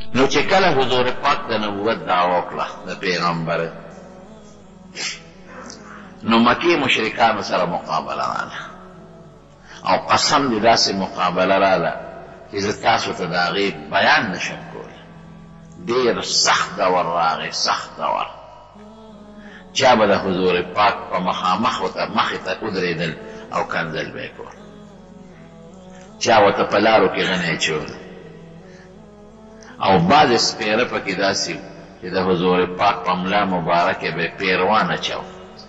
نو چې کله حضور پاک د نبوت دعوا وکړه د پیغمبر، نو مکی مشرکانو سره مقابله راغله او قسم دې داسې مقابله راغله چې زه تاسو ته د هغې بیان نشم کولی. ډېر سخت دور راغی، سخت دور. چا به د حضور پاک په مخامخ ورته مخې ته ودرېدل او کنځل به یې کول، چا ورته په لارو کې غنی چول، او بعضې سپېره پکې داسې و چې د حضور پاک په ملا مبارکې به یې پیروان اچو،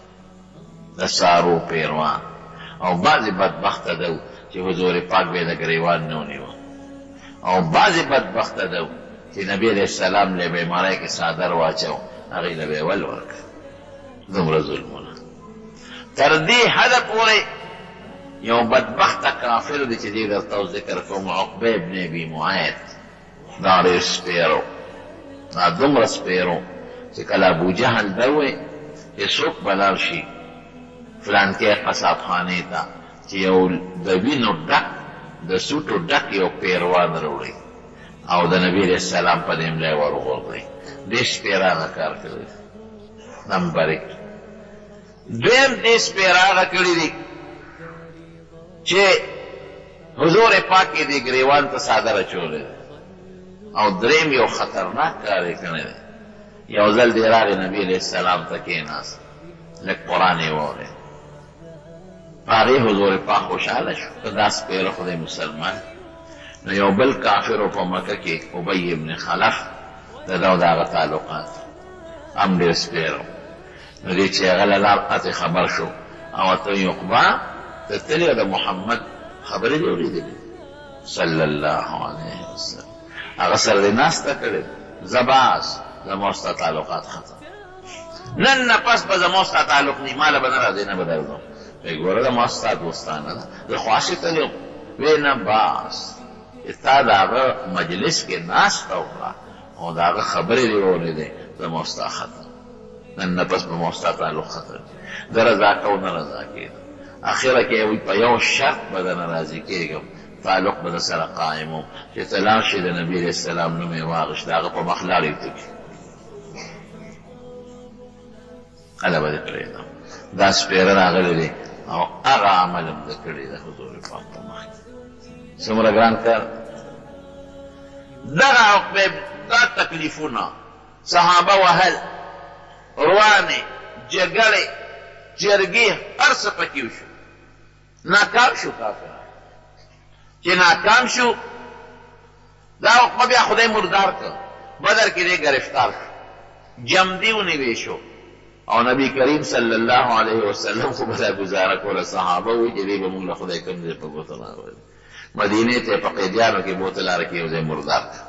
د سارو پیروان، او بعضې بدبخته ده و چې حضور پاک به یې د ګریوان نه ونیوه، او بعضې بدبخته ده و چې نبي علیه السلام له بیمارۍ کې څادر واچو، هغې له به یې ول ورکړه. دومره ظلمونه تر دې حده پورې یو بدبخته کافر دی چې دې درته ذکر کوم، عقبه ابن ابي معیط، دا ډېر سپېرو، دا دومره سپېرو چې کله ابوجهل ده وی چې څوک به لاړ شي فلانکې قصابخانې ته چې یو د وینو ډک د سوټو ډک یو پیروان راوړي او د نبي علیه السلام په دې ملا یې ورغورځوي. دې سپېرانه کار کړی دی. نمبر 1. دویم دې سپېرانه کړي دي چې حضور پاک یې دې ګریوان ته څادر اچولی دی. او دریم یو خطرناک کار یې کړی دی. یو ځل دې راغی نبي علیه السلام ته کېناست، لږ قرآن یې واورېد، په هغې حضور پاک خوشحاله شو که دا سپېره خدای مسلمان. نو یو بل کافر په مکه کې ابی ابن خلف، د ده او د هغه تعلقات هم ډېر سپېره. نو دې چې هغه له لار قطع خبر شو او ورته ویې عقبه ته تلې او د محمد خبرې دې اورېدلې صلی الله علیه وسلم، هغه سره دې ناسته کړې، زه باز زما ستا تعلقات ختم، نن نه پس به زما ستا تعلق نه، ماله به نه راځې نه به درځم. وایي ګوره زما ستا دوستانه ده، زه خو هسې تللی وم. وایي نه باز چې تا د هغه مجلس کې ناسته وکړه او د هغه خبرې دې واورېدې، زما ستا ختم، نن نه پس به ما ستا تعلق ختم. زه رضا کو نه رضا کېدم، اخره کې وایي په یو شرط به درنه راضي کېږم، تعلق به در سره قائم وم چې ته لاړ شې د نبي علیه السلام نوم یې واخېست، د هغه په مخ لاړې وتکي، هله به دې پرېږدم. دا سپېره راغلی دی او هغه عمل هم ده کړی د حضور پاک په مخ کې. څومره ګران کار. دغه عقبه دا تکلیفونه صحابه وهل، روانې جګړې جرګې هر څه پکې وشو، ناکام شو کافران. چې ناکام شو دا عقبه بیا خدای مردار کړ، بدر کې دې گرفتار شو، جمدي ونیوی شو، او نبی کریم صلی الله علیه وسلم خو به دا ګزاره کوله، صحابه وایي چې دې به موږ له خدای کوم ځای په ګوته راولي، مدینې ته په قیدیانو کې بوته لاره کې یو ځای مردار کړ.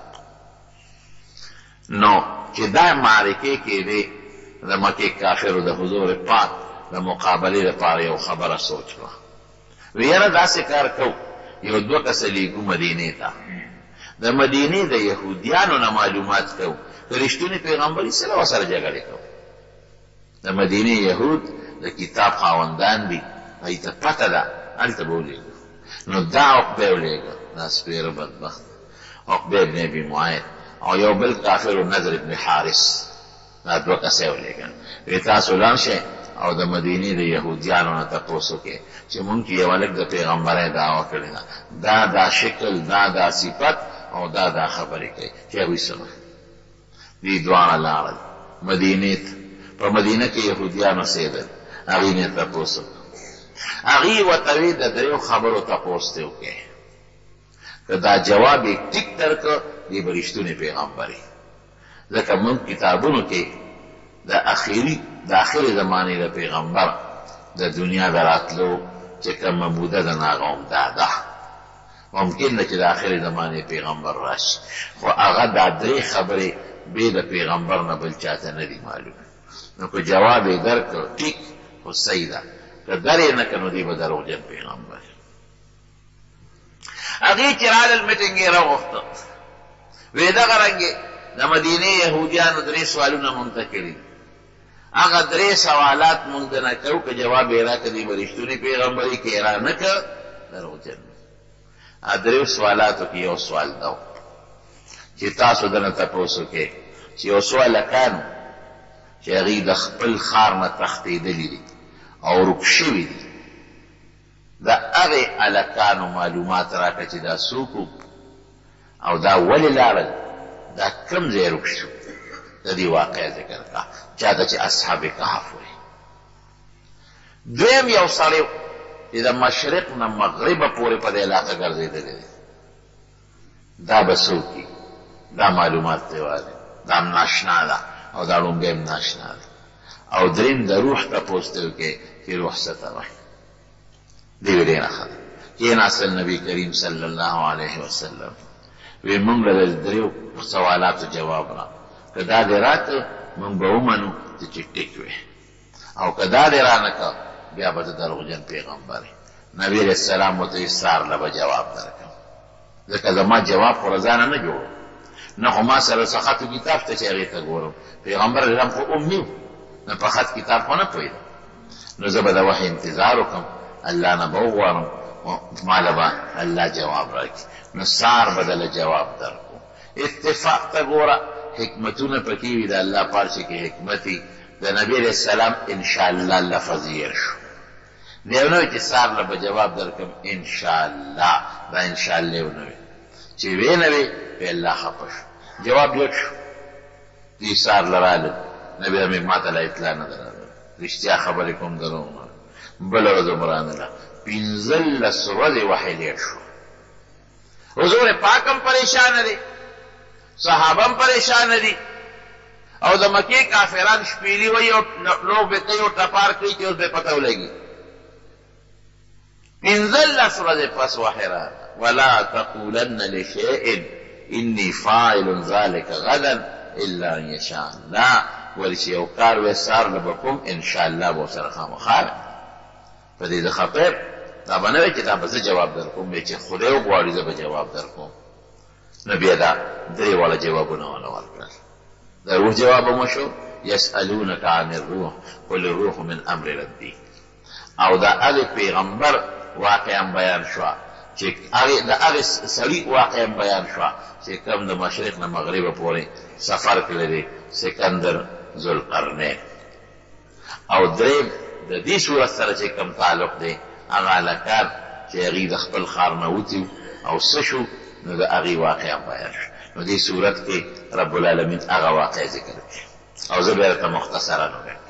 نو چې دا معرکې کې دی د مکې کافرو د حضور پاک د مقابلې لپاره یو خبره سوچ کړه. وی یاره داسې کار کوو، یو 2 کسه لیږو مدینې ته، د مدینې د یهودیانو نه معلومات کوو که رښتونې پیغمبري سره ورسره جګړې کوو. د مدینې یهود د کتاب خاوندان دي، هغوی ته پته ده، هلته به ولیږو. نو دا عقبه یې ولیږه، دا سپېره بدبخت عقبه ابن ابي معیط، او یو بل کافر نضر ابن حارث، دا 2 کسه یې ولیږل. وی تاسو لاړ شئ او د مدینې د یهودیانو نه تپوس وکړئ چې مونږ کې یو هلک د پیغمبرۍ دعوه کړې ده، دا شکل، دا صفت او دا خبرې کوي چې هغوی څه. دې دواړه لاړل مدینې ته. په مدینه کې یهودیان اوسېدل، هغوی نه تپوس وکړه. هغوی ورته ویل د 3 خبرو تپوس دې وکړئ، که دا جواب یې ټیک درکړه دې به رښتونې پیغمبري. ځکه موږ کتابونو کې د آخرې زمانې د پیغمبر د دنیا د راتلو چې کومه موده ده، هغه هم دا ده. ممکن ده چې د آخرې زمانې پیغمبر راشي، خو هغه دا 3 خبرې بې د پیغمبر نه بل چاته نه دي معلوم. نو که جواب یې درکړ ټیک خو صحیح ده، که در یې نه کړ نو دی به دروغجن پیغمبر. هغې چې رالل میټینګ یې راغوښته، وی دغه رنګې د مدینې یهودیانو 3 سوالونه مونږ ته کړي، هغه 3 سوالات مونږ نه کوو، که جواب یې راکړه دی به رښتونې پیغمبري، که یې را نه کړ دروغجن. 3 سوالاتو کې یو سوال دا چې تاسو دنه تپوس وکئ چې یو څو هلکانو چې هغوی د خپل ښار نه تښتېدلي دي او ورک شوي دي، د هغې هلکانو معلومات راکړه چې دا څوک او دا ولې لاړل، دا کوم ځای ورک شو، د دې واقعه ذکر کړه چا ته چې اصحاب کهف وایي. دویم یو سړی چې د مشرق نه مغربه پورې په دې علاقه ګرځېدلی دی، دا به څوک وي؟ دا معلومات دی والی، دا هم ناشنا ده او دا ړومبی هم ناشنا ده. او دریم د روح تپوس ته وکړئ چې روح څه ته وایي. دې وی ډېره ښه ده. کېناستل نبي کریم صلی الله علیه وسلم وی موږ له دریو سوالاتو جواب را، که دا دې راکړه موږ به ومنو چې ټیک وی، او که دا دې رانه کړه بیا به ته دروغجن پیغمبر یې. نبي علیه السلام ورته سار له به جواب درکړم، ځکه زما جواب خو له ځانه نه جوړ، نه خو ما سره څه خط کتاب شته چې هغې ته ګورم. پیغمبر اسلام خو امي و، نه په خط کتاب خو نه پوهېده. نو زه به د وحي انتظار وکړم، الله نه به وغواړم، ما له به الله جواب راکړي، نو سار به دله جواب درکړو. اتفاق ته ګوره، حکمتونه پکې وي د الله پارچې کې حکمت وي. د نبي علیه السلام انشاءالله لفظ هېر شو، دی ونه وی چې سار له به جواب درکړم انشاءالله، دا انشاءالله ونه وی چې وی نه وی وی الله خفه شو، جواب جوړ شو. دې سار له رالل، نبي امیر ما ته لا اطلاع نه ده راغلې، رښتیا خبرې کوم دروغ نه. بله ورځ مو رانله، 15 ورځې وحی لېږ شو. حضور پاک هم پریشانه دی، صحابه هم پریشانه دي، او د مکې کافران شپېلي وایي او لوبې کوي او ټپار کوي چې اوس به پته ولګي. 15 ورځې پس وحی راغله، ولا تقولن لشیء انی فاعل ذلک غدا الا ان یشاء الله. ولې چې یو کار وی سار له به کوم انشاءالله به ورسره خامخا په دې د خطر دا به نه وي چې دا به زه جواب در کوم، چې خدای وغواړي زه به جواب در کوم. نو بیا دا درې واړه جوابونه والا ورکړل. د روح جواب مو شو، یسألونک عن الروح قل الروح من امر ربی. او دا هغې پیغمبر واقعا بیان شوه چې د هغې سړي واقعا بیان شوه چې کوم د مشرق نه مغربه پورې سفر کړی دی، سکندر ذوالقرنین. او دریم د دې صورت سره چې کوم تعلق دی، هغه هلکان چې هغوی د خپل ښار نه وتي او څه شو، نو د هغې واقعا بیان شو. نو دې صورت کې رب العالمین هغه واقع ذکر کړي، او زه بیا درته مختصرا وګورم.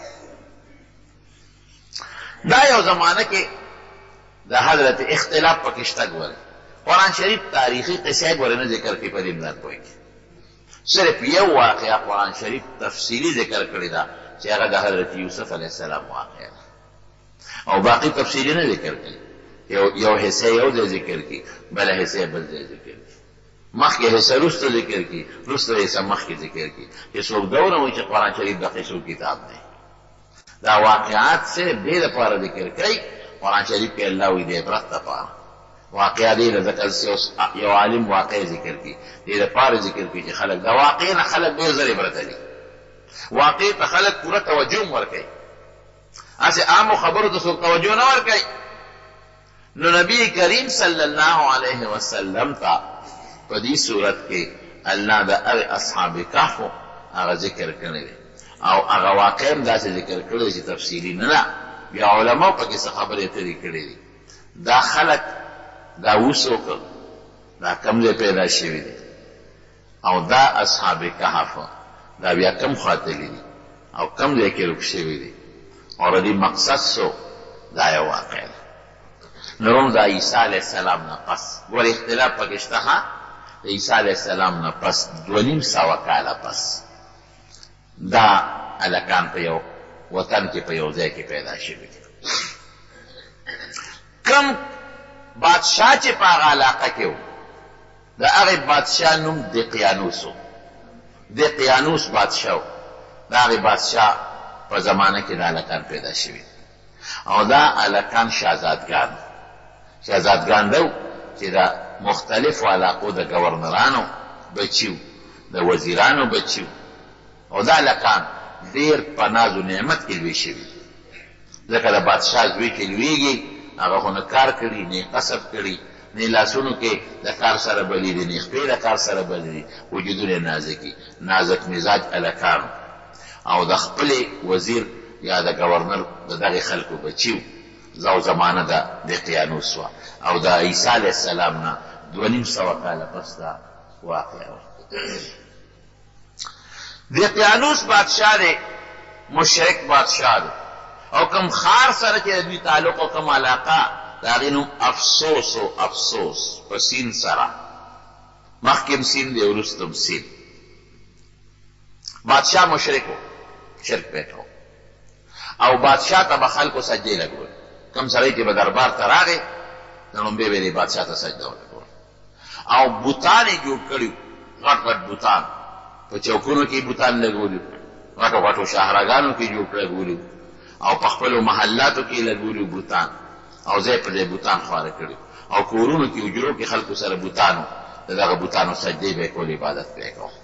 دا یو زمانه کې د حضرت اختلاف پکې شته. ګورئ قرآن شریف تاریخي قصې ګورئ نه ذکر کوي، په دې نه پوهېږي. صرف یو واقعه قرآن شریف تفصیلي ذکر کړې ده چې هغه د حضرت یوسف علیه السلام واقعه ده، او باقي تفصیلي نه ذکر کوي. یو حصه یو ځای ذکر کوي، بله حصه بل ځای ذکر کوي، مخکې حصه وروسته ذکر کوي، وروسته حصه مخکې ذکر کوي. چې څوک دونه وایي چې قرآن شریف د قصو کتاب دی، دا واقعات صرف دې دپاره ذکر کوي. قرآن شریف کې الله وایي د عبرت دپاره واقعه دې له ذکر یو عالم واقع ذکر کوي، دې دپاره ذکر کوي چې خلک د واقع نه خلک ډېر زر عبرت لري. واقع ته خلک پوره توجه هم ورکوي، هسې عامو خبرو ته څوک توجه نه ورکوي. نو نبی کریم صلی الله علیه وسلم ته په دې صورت کې الله د هغې اصحاب کهفو هغه ذکر کړی دی، او هغه واقع هم داسې ذکر کړی دی چې تفصیلي نه ده. بیا علماو پکې څه خبرې اترې کړې دي. دا خلک دا اوس وکړ، دا کوم ځای پیدا شوي دي، او دا اصحاب کهف دا بیا کوم خاطلي دي او کوم ځای کې ورک شوي دي، او د دې مقصد څه، دا یو واقع ده. نو هم د عیسی علیه السلام نه پس ګورې اختلاف پکې شته. د عیسی علیه السلام نه پس 2,500 کاله پس دا هلکان په یو وطن کې په یو ځای کې پیدا شوي دي. کم بادشاه چې په هغه علاقه کې و، د هغې بادشاه نوم دقیانوس و. دقیانوس بادشاه و، د هغې بادشاه په زمانه کې دا هلکان پیدا شوي، او دا هلکان شهزادګان دو چې د مختلفو علاقو د ګورنرانو بچي و، د وزیرانو بچي و. او دا هلکان ډېر په ناز و نعمت کې لوی شوي، ځکه د بادشاه زوی چې لویږي هغه خو نه کار کړي نه کسب کړي، نه لاسونو کې د کار سره بلې دي نه خپې د کار سره بلې دي وجودونه نازکي نازک مزاج الکانو او د خپل وزیر یا د گورنر د دغه خلکو بچیو زو زمانه د دقیانوس وه او د عیسی علیه السلام نه 250 کاله پس دا واقعه وه دقیانوس بادشاہ دی مشرک بادشاہ دی او کم خار سره چې دوی تعلق او کم علاقه د هغې نوم افسوس او افسوس په سین سره مخکې سین دی وروسته سین بادشاہ مشرک و شرک پیټ او بادشاہ ته به خلکو سجدې لګول کم سړی چې به دربار ته راغی د لومبې به یې بادشاہ ته سجده ولګول او بوتان یې جوړ کړي غټ غټ بوتان په چوکونو کې بوتان لګولي غټو غټو شاهراګانو کې جوړ لګولي او په خپلو محلاتو کې لګولي بوتان او ځای پر ځای بوتان خواره کړي او کورونو کې حجرو کې خلکو سره بوتانو د دغه بوتانو سجدې به یې کول عبادت به یې کو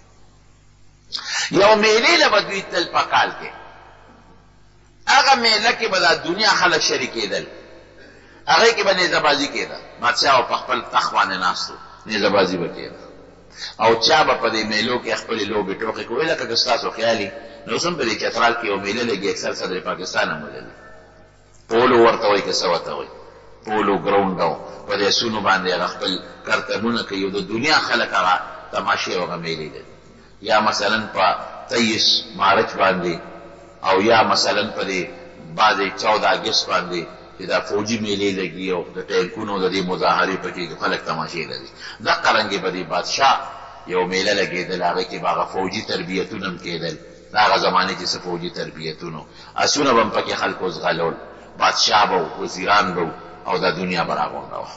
یو میلې له به دوی تل په کال کې هغه میله کې به دا دنیا خلک شریکېدل هغې کې به نیزهبازي کېده بادشاه په خپل تخت باندې ناست و نیزهبازي به کېده او چا به په دې میلو کې خپلې لوبې ټوقې کوي لکه که ستاسو خیالي نو اوس هم په دې چترال کې یو میله لګي اکثر صدر پاکستان هم ولري پولو ورته وایي که څه ورته وایي پولو ګراونډ او په دې اسونو باندې هغه خپل کرتبونه کوي او د دنیا خلک هغه تماشې او هغه میلې لري یا مثلا په 23 مارچ باندې او یا مثلا په دې بعضې 14 اګست باندې چې دا فوجي میلې لګي او د ټینکونو د دې مظاهرې پکې خلک تماشې لري دقه رنګې به دې بادشاه یو میله لګېدل هغې کې به هغه فوجي تربیتونه هم کېدل د هغه زمانې چې څه فوجي تربیتونو اسونه به هم پکې خلکو زغلول بادشاه به وزیران به او دا دنیا به راغونډه وه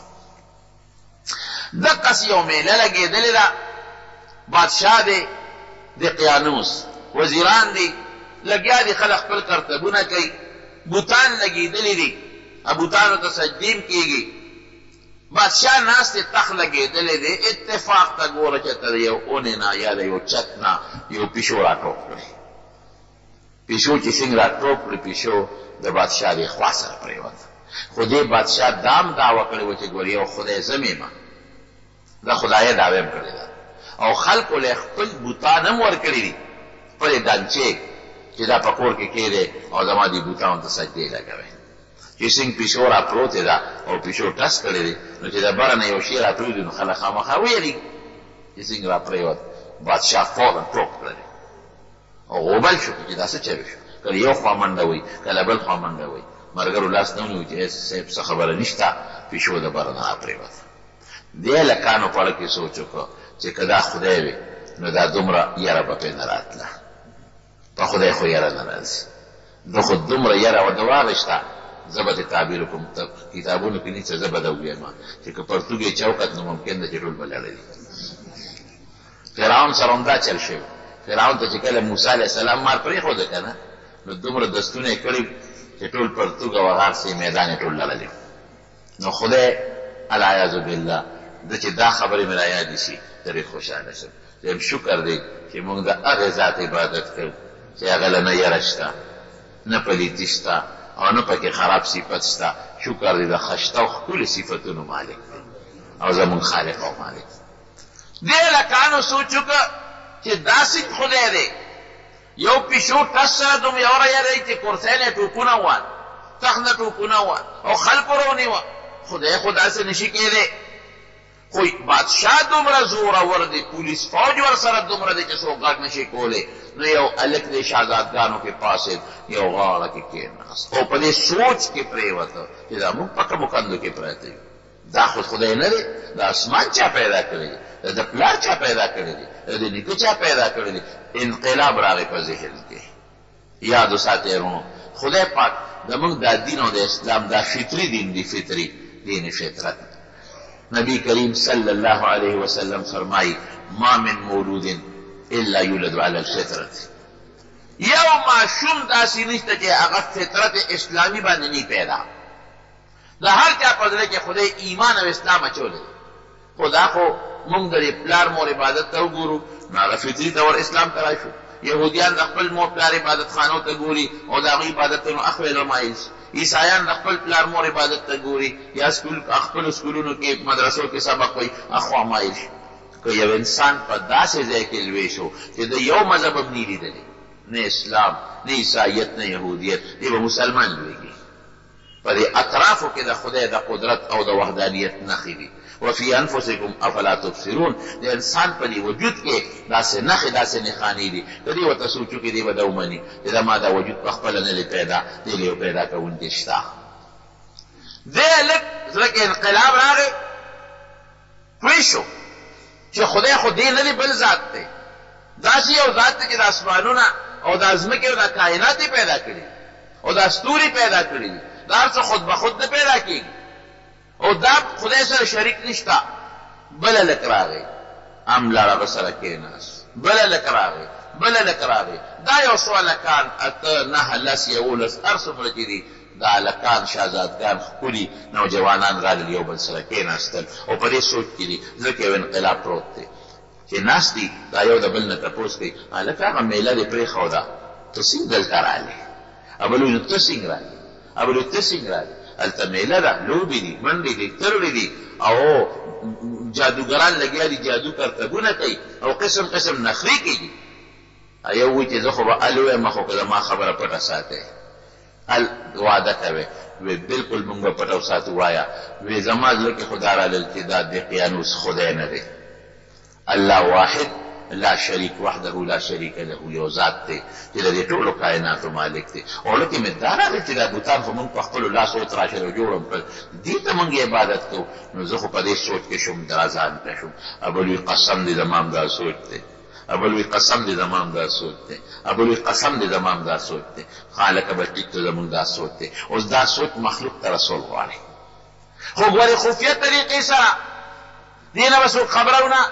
دقسې یو میله لګېدلې ده بادشاه دی دقیانوس وزیران دي لګیا دي خلک خپل کرتبونه کوي بوتان لګېدلې دي بوتانو ته سجدې هم کېږي بادشاه ناست تخت لګېدلی دی اتفاق ته ګوره چې ته د یو اونې نه یا د یو چت نه یو پیشو راټوپ کړی پیشو چې څنګه راټوپ کړي پیشو د بادشاه د خوا سره پرېوته خو دې بادشاه دا هم دعوه کړې وه چې ګورې یو خدای زه مېمه د خدایه دعوه هم کړې ده او خلکو له خپل بوتان هم ورکړي دي خپلې دانچې چې دا په کور کې کېدی او زما دې بوتانو ته سجدې لګوئ چې څنګه پیشو را پروتې ده او پیشو ټس کړی دی نو چې د بره نه یو شی را پرېږدي نو خلک خامخا ویلېږي چې څنګه را پرېوت بادشاه فورا ټوپ کړی او غوبل شو چې دا څه چلو شو کله یو خوا منډه وایي کله بل خوا منډه وایي ملګرو لاس نه ونیو چې صاحب څه خبره نشته پیشو د بره نه را پرېوت دې هلکانو په اړه کې سوچ وکړه چې که دا خدای وي نو دا دومره یره به پرې نه راتله په خدای خو یره نه راځي ده خو دومره یره ورته واغېسته زه به دې تعبیر کوم کتابونو کې نیچه زه به ده ووایم چې که پرتوګ یې چوکت نو ممکن ده چې ټول به لړلي فرعون سره هم دا چل شوی فرعون ته چې کله موسی علیه السلام مار پرېښوده که نه نو دومره دستونه یې کړي چې ټول پرتوګ او هغه هر میدان یې ټول لړلی نو خدای العیاذ بالله ده چې دا خبرې مې رایادې شي ډېر خوشحاله شم دویم شکر دی چې موږ د هغې ذات عبادت کوو چې هغه له نه یره شته نه پلیتي شته او نه پکې خراب صفت شته شکر دی د ښایسته او ښکلو صفتونو مالک دی او زموږ خالق او مالک دې هلکانو سوچ وکړه چې داسې خدای دی یو پیشو ټس سره دومره یری چې کرسۍ نه ټوپونه ووال تخت نه ټوپونه ووال او خلکو رونیوه خدای خو داسې نشي کېدی خو بادشاه دومره زورور دی پولیس فوج ورسره دومره دی چې څوک غږ نشي کولی نو یو هلک د شهزادګانو کې پاسېد یو غاړه کې کېناست او په دې سوچ کې پرېوته چې دا موږ په کومو کندو کې پراته یو دا خو خدای نه دی د اسمان چا پیدا کړی دی د پلار چا پیدا کړی دی د نیکه چا پیدا کړی دی انقلاب راغی په ذهن کې یاد وساتئ ورونو خدای پاک زموږ دا دین او د اسلام دا فطري دین دی فطري دین فطرت نبی کریم صلی الله علیه وسلم فرمائی ما من مولود الا یولد علی الفطرت یو معشوم داسې نشته چې هغه فطرت اسلامي باندې نه پیدا د هر چا په زړه کې خدای ایمان او اسلام اچولی خو دا خو موږ د پلار مور عبادت ته وګورو نو هغه فطري طور اسلام ته راشو یهودیان د خپل مور پلار عبادت خانو ته ګوري او د هغوی عبادتونو اخ ویل مایل عیسایان د خپل پلار مور عبادت ته ګوري یا خپلو سکولونو کې مدرسو کې سبق وایي اخوا مایل شي. که یو انسان په داسې ځای کې لوی شو چې د یو مذهب هم نه لیدلی، نه اسلام نه عیسایت نه یهودیت، دی به مسلمان لویږي. په دې اطرافو کې د خدای د قدرت او د وحدانیت نښې دي. وفي انفسکم افلا تبصرون، د انسان په دې وجود کې داسې نښې داسې نښانې دي که دی ورته سوچ وکړي دی به دا ومني چې دا ما دا وجود په خپله نه دی پیدا، دی له یو پیدا کوونکی شته. دې لږ زړه کې انقلاب راغی، پوه شو چې خدای خو دې نه دی بل ذات دی، داسې یو ذات دی چې د اسمانونه او د ځمکې او د کائنات یې پیدا کړي او دا ستوري پیدا کړي دي، دا هر څه خود به خود نه پیدا کېږي او دا خدای سره شریک نشته. بله لک راغی ام لاړه به سره کېناست، بله لک راغی بله لک راغی، دا یو څو هلکان اته نهه لس یولس هر څومره چې دي دا هلکان شهزادګان ښکلي نوجوانان رالل یو بل سره کېناستل او په دې سوچ کې دي ځکه یو انقلاب پروت دی چې ناست دي دا یو د بل نه تپوس کوي هلکه هغه میله دې پرېښوده ته څنګه دلته رالې؟ ابل وایي نو ته څنګه رالې؟ ابل وایي ته څنګه رالې؟ هلته میله ده، لوبې دي، منډې دي، ترړې دي او جادوګران لګیا دي جادو کرتبونه کوي او قسم قسم نخرې کوي. یو وایي چې زه خو به هل ووایم خو که زما خبره پټه ساتئ، هل وعده کوې؟ وی بلکل مونږ به پټه وساتو. وایه وی زما زړه کې خو دا رالل چې دا دقیانوس خدای نه دی، الله واحد لا شریک وحده لا شریک له، یو ذات دی چې د دې ټولو کائناتو مالک دی. او لکه مې دا راغی چې دا بوتان خو مونږ په خپلو لاسو وتراشل او جوړ کړل، دې ته مونږ عبادت کوو. نو زه خو په دې سوچ کې شوم دا ځان ته شوم. ابل وی قسم دې زما هم دا سوچ دی، ابل وی قسم دې زما هم دا سوچ دی، ابل وی قسم دې زما هم دا سوچ دی. خالقه به ټیک ته زمونږ دا سوچ دی. اوس دا سوچ مخلوق ته رسول غواړي، خو ګورې خفیه طریقې سره دې نه به څوک خبره ونه.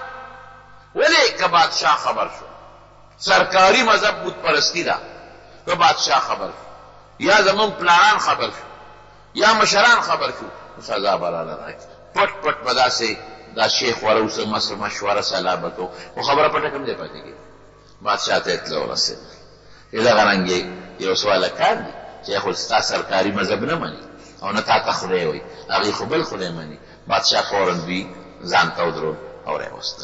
ولې که بادشاه خبر شو، سرکاری مذهب بت پرستی ده، که بادشاه خبر شو یا زمون پلانان خبر شو یا مشران خبر شو نو سزا به راله راکړي. پټ پټ به داسې دا شیخ وره اوسه مشوره سلا به کوو خو خبره پټه کوم ځای پاتې کېږي. بادشاه ته اطلاع ورسېده چې دغه رنګې یو څو هلکان دي چې خو ستا سرکاري مذهب نه مني او نه تا ته خدای وایي، هغوی خو بل خدای مني. بادشاه فورا دوی ځان ته ودرول او راوستل.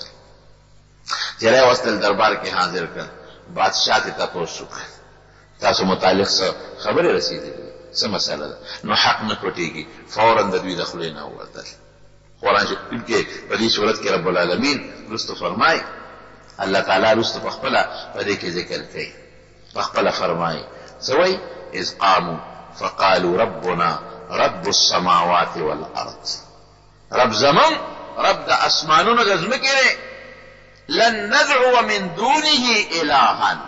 چې راوستل دربار کې حاضر کړ، بادشاه ته تپوس وکړ تاسو متعلق څه خبرې رسېدلې، څه مسله ده؟ نو حق نه پټېږي، فورا د دوی د خولې نه ووتل. قرآن شریف کې په دې صورت کې رب العالمین وروسته فرمایي، الله تعالی وروسته په خپله په دې کې ذکر کوي، په خپله فرمایي څه وایي؟ اذ قاموا فقالوا ربنا رب السماوات والارض، رب زمون رب د اسمانونو د ځمکې دی، لن ندعو من دونه الها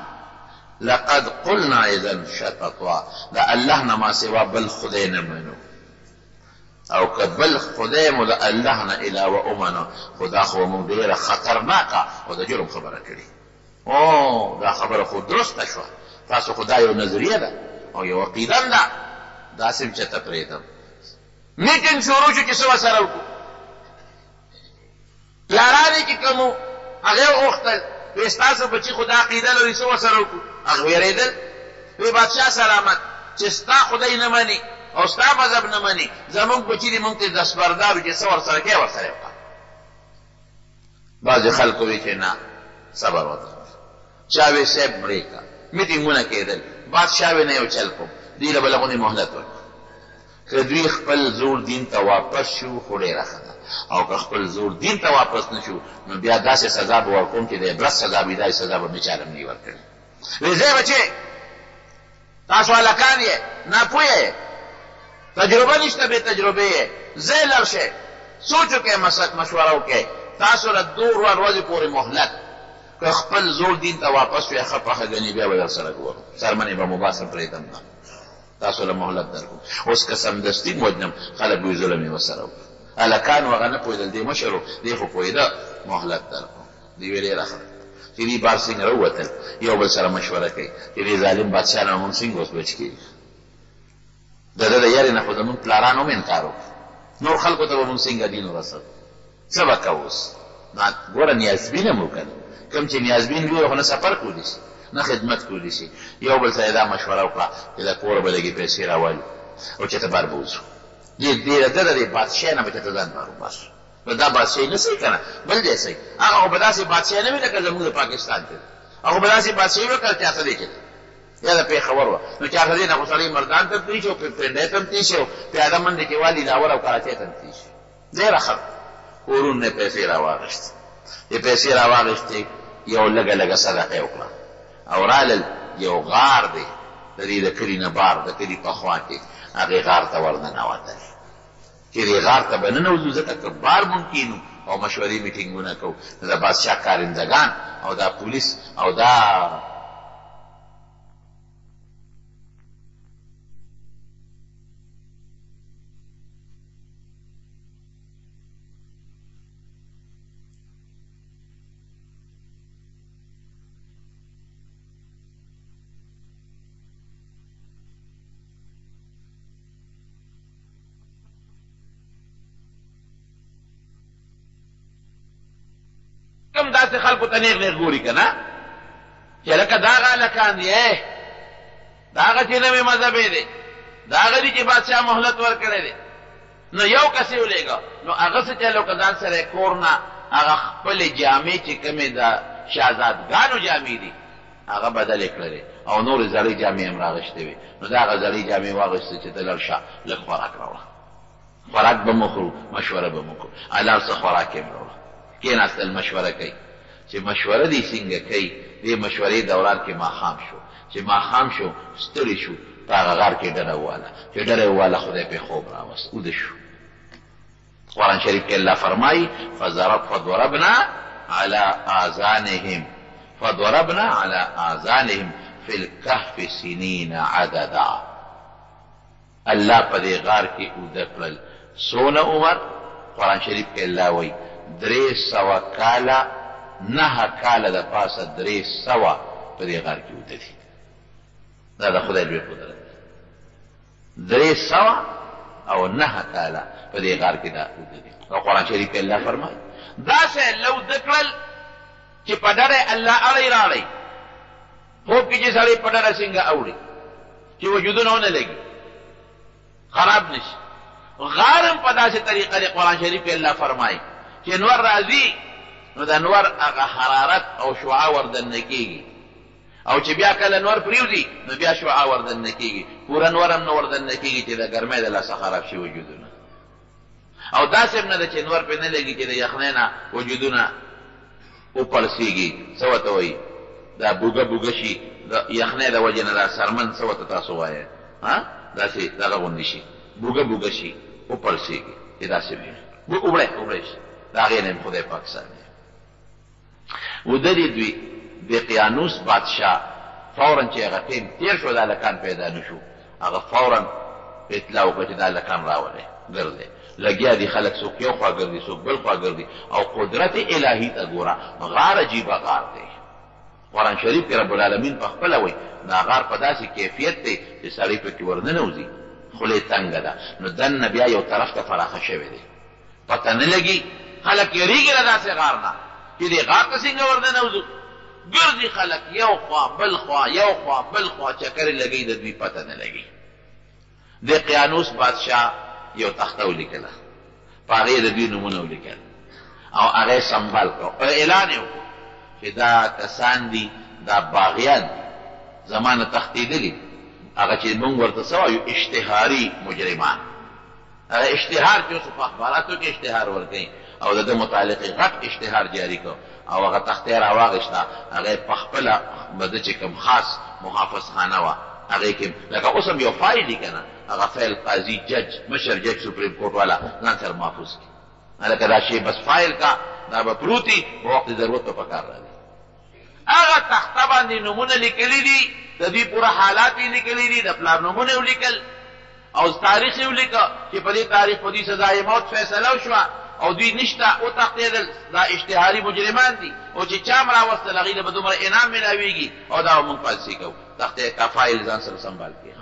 لقد قلنا اذا شططا، دا الله نه ما سوا بل خدای نه منو او که بل خدای مو د الله نه علاوه ومنو خدا خو مونږ ډېره خطرناکه او د جرم خبره کړې. او دا خبره خو درسته شوه، تاسو خو دا یو نظریه ده او یو عقیده ده، داسې م چېرته پرېږدم. میټینګ شروع شو چې څه ورسره وکړو، پلارانې چې کوم هغه وغوښتل وایي ستاسو بچي خو دا عقیده لري څه ورسره وکړو؟ هغه وېرېدل، وایي بادشاه سلامت چې ستا خدای نه مني او ستا مذهب نه مني، زمونږ بچي دي مونږ ته دستبردار وي چې څه ورسره کوې ورسره یې وکړه. بعضې خلکو وایي چې نه صبر وکړه، چا وایي صاحب مړې کړه، میټینګونه کېدل، بادشاه وایي نه یو چل کوم، دوی له بله غونې مهلت ورکړه. که دوی خپل زوړ دین ته واپس شو خو ډېره ښه ده، او که خپل زوړ دین ته واپس نه شو نو بیا داسې سزا به ورکوم چې د عبرت سزا وي، داسې سزا به مې چا هم نه وي ورکړې. وایي ځئ بچې تاسو هلکان یې ناپوهه یې، تجربه نشته بې تجربې یې، ځئ لر شئ سوچ وکئ مشوره وکئ، تاسو له 2 ورځې پورې مهلت، که خپل زوړ دین ته واپس شوې ښه پخه ګڼي بیا به در سره ګورم، څرمنې به مو باسم پرېږدم نه، تاسو له مهلت درکوم. اوس که سمدستي وجنم خلک وایي ظلم یې ورسره وکړو، هلکانو هغه نه پوهېدل، دې مشر و دې خو پوهېده، مهلت درکوم. دوی ویې ډېره ښه چې دې بار څنګه راووتل، یو بل سره مشوره کوي چې دې ظالم بادشاه نه مونږ څنګه اوس بچ کېږي. د ده د یارې نه خو زمونږ پلارانو هم انکار وکړو، نور خلکو ته به مونږ څنګه دین ورسوو، څه به کوو اوس؟ ګوره نیازبین هم وکړو، کوم چې نیازبین وي خو نه سفر کولی شي نه خدمت کولی شي. یو بل ته یې دا مشوره وکړه چې د کوره به لږې پیسې راوالي، او چې ته بر بوځو دې د بادشاه نه به ته ځان بر وباسو نو دا بادشاهي نه صحیح که نه بل دی صحیح هغه خو به داسې بادشاه نه وي لکه زمونږ د پاکستان کې هغه به داسې بادشاهي وکړه چې هغه دی چې یا د پېښور وه نو چې هغه دی نه خو سړی مردان ته تلي شي او پنډۍ ته هم تلي شي او پیاده منډې کې والي لاهور او کراچۍ ته هم تلي شي ډېره ښه کورونو نه پیسې راواغېستې دې پیسې راواغېستې یو لږه لږه صدقه یې وکړه او رالل یو غار دی د دې د کلي نه بار د کلي په خوا کې هغې غار ته ورننوتل چې دې غار ته به ننوځو ځکه که بار مونږ کینو او مشورې میټینګونه کوو نو د بادشاه کارندګان او دا پولیس او دا کم داسې خلکو ته نیغ نیغ ګوري که نه چې لکه دا هغه هلکان دي دا هغه چې نوې مذهبې دی دا هغه دي چې بادشاه مهلت ورکړی دی نو یو کس یې ولېږه نو هغه څه چلو که ځان سره یې کور نه هغه خپلې جامې چې کومې د شهزادګانو جامې دي هغه بدلې کړلې او نورې زړې جامې هم راغېستې وې نو دا هغه زړې جامې واغېستې چې ته لږ شه لږ خوراک راوړه خوراک به مو خورو مشوره به مو کړو الار څه خوراک یې هم راوړه کېناستل مشوره کوي چې مشوره دې څنګه کوي دې مشورې دوران کې ماښام شو چې ماښام شو ستړي شو په هغه غار کې ډډه وواله چې ډډه یې وواله خدای پې خوب راوست اوده شو قرآن شریف کې الله فرمایي فضربنا على آذانهم في الكهف سنين عددا الله په دې غار کې اوده کړل څونه عمر قرآن شریف کې الله وایي 300 کاله 9 کاله د پاسه 300 په دې غار کې اوده دي دا د خدای لوی قدرت 300 او 9 کاله په دې غار کې دا اوده دي او قرآن شریف کې الله فرمایي داسې لو دکړل چې په ډډه الله اړی راړی خوب کې چې سړی په ډډه څنګه اوړي چې وجودونه ونه لګي خراب نشي غارم په داسې طریقه د قرآن شریف کې الله فرمایي چې نور راځي نو د نور هغه حرارت او شعاع وردننه کېږي او چې بیا کله نور پرېوځي نو بیا شعاع وردننه کېږي پوره نور هم نه وردننه کېږي چې د ګرمۍ د لاسه خراب شي وجودونه او داسې هم نه ده چې نور پرې نه لګي چې د یخنۍ نه وجودونه وپړسېږي څه ورته وایي دا بوږه بوږه شي د یخنۍ د وجې نه دا سرمن څه ورته تاسو وایئ داسې دغه غوندې شي بوږه بوږه شي وپړسېږي چې داسې وي اوړی شي د هغې نه خدای پاک ساتي وده دې دوی د قیانوس بادشاه فورا چې هغه ټیم تېر شو دا هلکان پیدا نه شو هغه فورا اطلاع وکړه چې دا هلکان راولئ ګرځئ لګیا دي خلک څوک یو خوا ګرځي څوک بل خوا ګرځي او قدرت الهي ته ګوره غار عجیبه غار دی قرآن شریف کې رب العالمین په خپله وایي دا غار په داسې کیفیت دی چې سړی پکې ورننوځي خولې تنګه ده نو دننه بیا یو طرف ته فراخه شوی دی پته نه لګي خلک یېرېږي له داسې غار نه چې دې غار ته څنګه ورننوځو ګرځي خلک یو خوا بل خوا یو خوا بل خوا چکرې لګوي د دوی پته نه لګي د قیانوس بادشاه یو تخته ولیکله په هغې د دوی نومونه ولیکل او هغه یې سنبال کړو اعلان یې وکړو چې دا کسان دي دا باغیان دي زما نه تښتېدلي هغه چې مونږ ورته څه وایو اشتهاري مجرمان هغه اشتهار چې اوس په اخباراتو کې اشتهار ورکوي او د ده متعلق غټ اشتهار جاري کړو او هغه تختې یې راواغېسته هغه یې په خپله به ده چې کوم خاص محافظ خانه وه هغې کې لکه اوس هم یو فایل دي که نه هغه فایل قاضي جج مشر جج سپریم کورټ والا ځان سره محفوظ کړي لکه دا شی بس فایل کا دا به پروتي په وخت ضرورت په کار راځي هغه تخته باندې نومونه لیکلي دي د دوی پوره حالات یې لیکلي دي د پلار نومونه یې ولیکل او تاریخ یې ولیکه چې په دې تاریخ په دوی سزای موت فیصله وشوه او دوی نشته وتښتېدل دا اشتهاري مجرمان دي او چې چا هم راوستل هغوی له به دومره انعام میلاویږي او دا به مونږ پالیسي کوو تختې کا فایل ځان سره سنبال کړي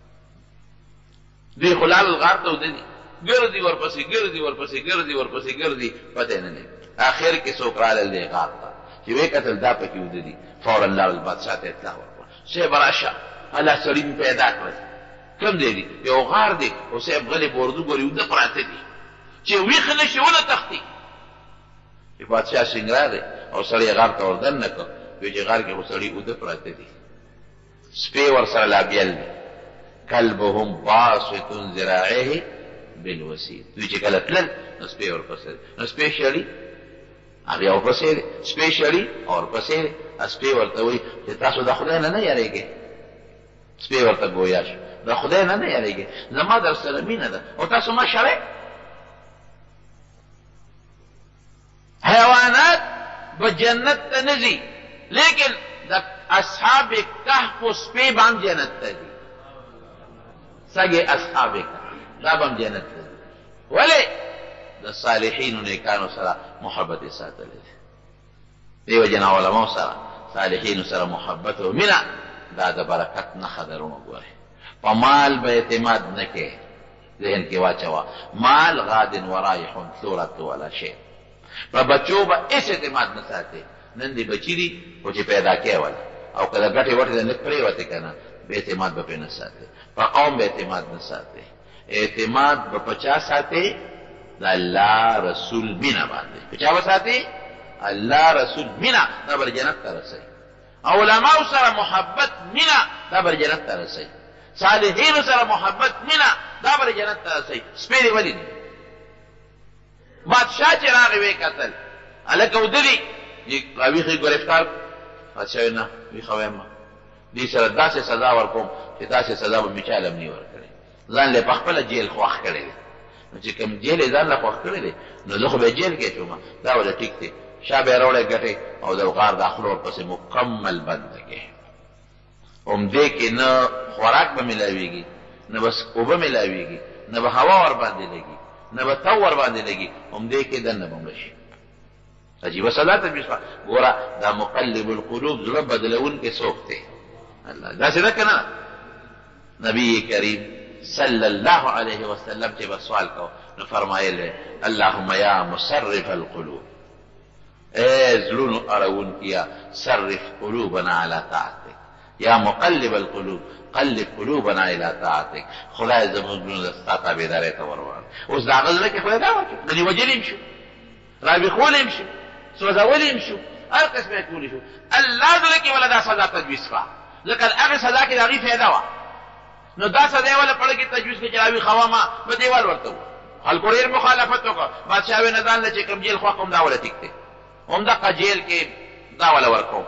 دوی خو لال الغار ته وده دي ګرځي ورپسې ګرځي ورپسې ګرځي ورپسې ګرځي پته یې نه لګي اخر کې څوک راغلل دې غار ته چې ویې کتل دا پکې وده دي فورا لاړل بادشاه ته اطلاع ورکړه صاحب راشه الله سړي مې پیدا کړی کم دی دی یو غار دی او صاحب غلی په اردو ګوري اوده پراته دي چې ویښ نه شي ونه تښتي چې بادشاه سنګ راغی او سړی غار ته ور دننه کړ وایي چې غار کې خو سړي اوده پراته دي سپی ورسره لا بیل دی کلبهم باسط ذراعیه بالوسید دوی چې کله تلل نو سپی ورپسې دی نو سپی شړي هغې ورپسې دی سپی شړي او ورپسې دی سپی ورته وایي چې تاسو د خدای نه یریږئ سپی ورته ګویا شو د خدای نه یریږئ زما در سره مینه ده او تاسو ما شړئ حیوانات به جنت ته نه ځي لیکن د اصحاب کهف و سپی به هم جنت ته ځي سګې اصحاب کهف دا به هم جنت ته ځي ولې د صالحینو نیکانو سره محبت یې ساتلی دی دې وجې نه علماو سره صالحینو سره محبت او مینه دا د برکت نښه ده رونو ګورئ په مال به اعتماد نه کې ذهن کې واچوه مال غاد ورایح ثورت ولا شی په بچو به هېڅ اعتماد نه ساتې نن دې بچي دي خو چې پیدا کې وله او که د ګټې وټې د لږ پرېوتې که نه به اعتماد به پرې نه ساتې په قوم به اعتماد نه ساتې اعتماد به په چا ساتې د الله رسول مینه باندې په چا به ساتې الله رسول مینه دا به جنت ته رسوي علماو سره محبت مینه دا به جنت ته رسوي صالحینو سره محبت مینه دا به جنت ته رسوي سپی دې ولې دي بادشاہ چې راغی ویې کتل هلکه ودلي راویښې ګرفتار بادشاہ ویل نه ویښه وایم دې سره داسې سزا ورکوم چې داسې سزا به مې چاله هم نه ورکړې ځان له پخپله جیل خوښ کړی دی نو چې کوم جیل یې ځان له خوښ کړی دی نو زه خو به جیل کې شوم دا وله ټیک دی شا به یې راوړی ګټې او د غار داخله ورپسې مکمل بنده کې همدې کې نه خوراک به میلاویږي نه به اوبه میلاویږي نه به هوا ورباندې لګي نه به تو ورباندې لګي همدې کې دننه به مړه شي عجیبه سزا تجویز کړه ګوره دا مقلب القلوب زړه بدلونکی څوک دی الله داسې ده که نه نبی کریم صلی الله علیه وسلم چې به سوال کو نو فرمایل اللهم یا مصرف القلوب اے زړونو اړونکیا صرف قلوبنا علی طاعتک یا مقلب القلوب قلب قلوبنا الى طاعتک خدای زموږ زړونه ستا تابعدارۍ ته وروړه اوس د هغه زړه کې خدای دا وکړي ګنې وجل یې شو رابخول یې شو سوځول یې شو هر قسمه یې کولی شو الله زړه کې وله دا سزا تجویز کړه ځکه هغې سزا کې د هغې فایده وه نو دا سزا یې وله پړه کې تجویز کړه چې راویښه ومه به دیوال ورته و خلکو ډېر مخالفت وکړه بادشاه ویې نه ځان له چې کوم جیل خوښ کوم دا وله ټیک دی همدغه جیل کې دا وله ورکوم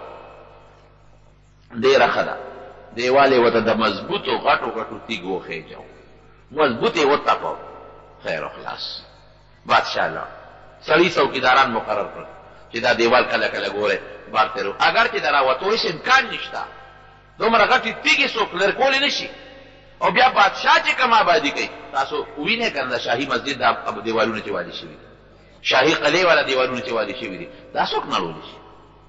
ډېره ښه ده دیوال یې ورته د مضبوطو غټو غټو تیږو وخېجو مضبوط یې وتپو خیر و خلاص بادشاه لاړ سړي څوکیداران مقرر کړل چې دا دیوال کله کله ګوره بار تېرو اگر چې د راوتو هېڅ امکان نشته دومره غټې تیږې څوک لرې کولی نه شي او بیا بادشاه چې کوم آبادي کوي تاسو وینئ که نه د شاهي مسجد دا دیوالونه چې والي شوي دي شاهي قلعې والا دیوالونه چې والي شوي دي دا څوک نړولی شي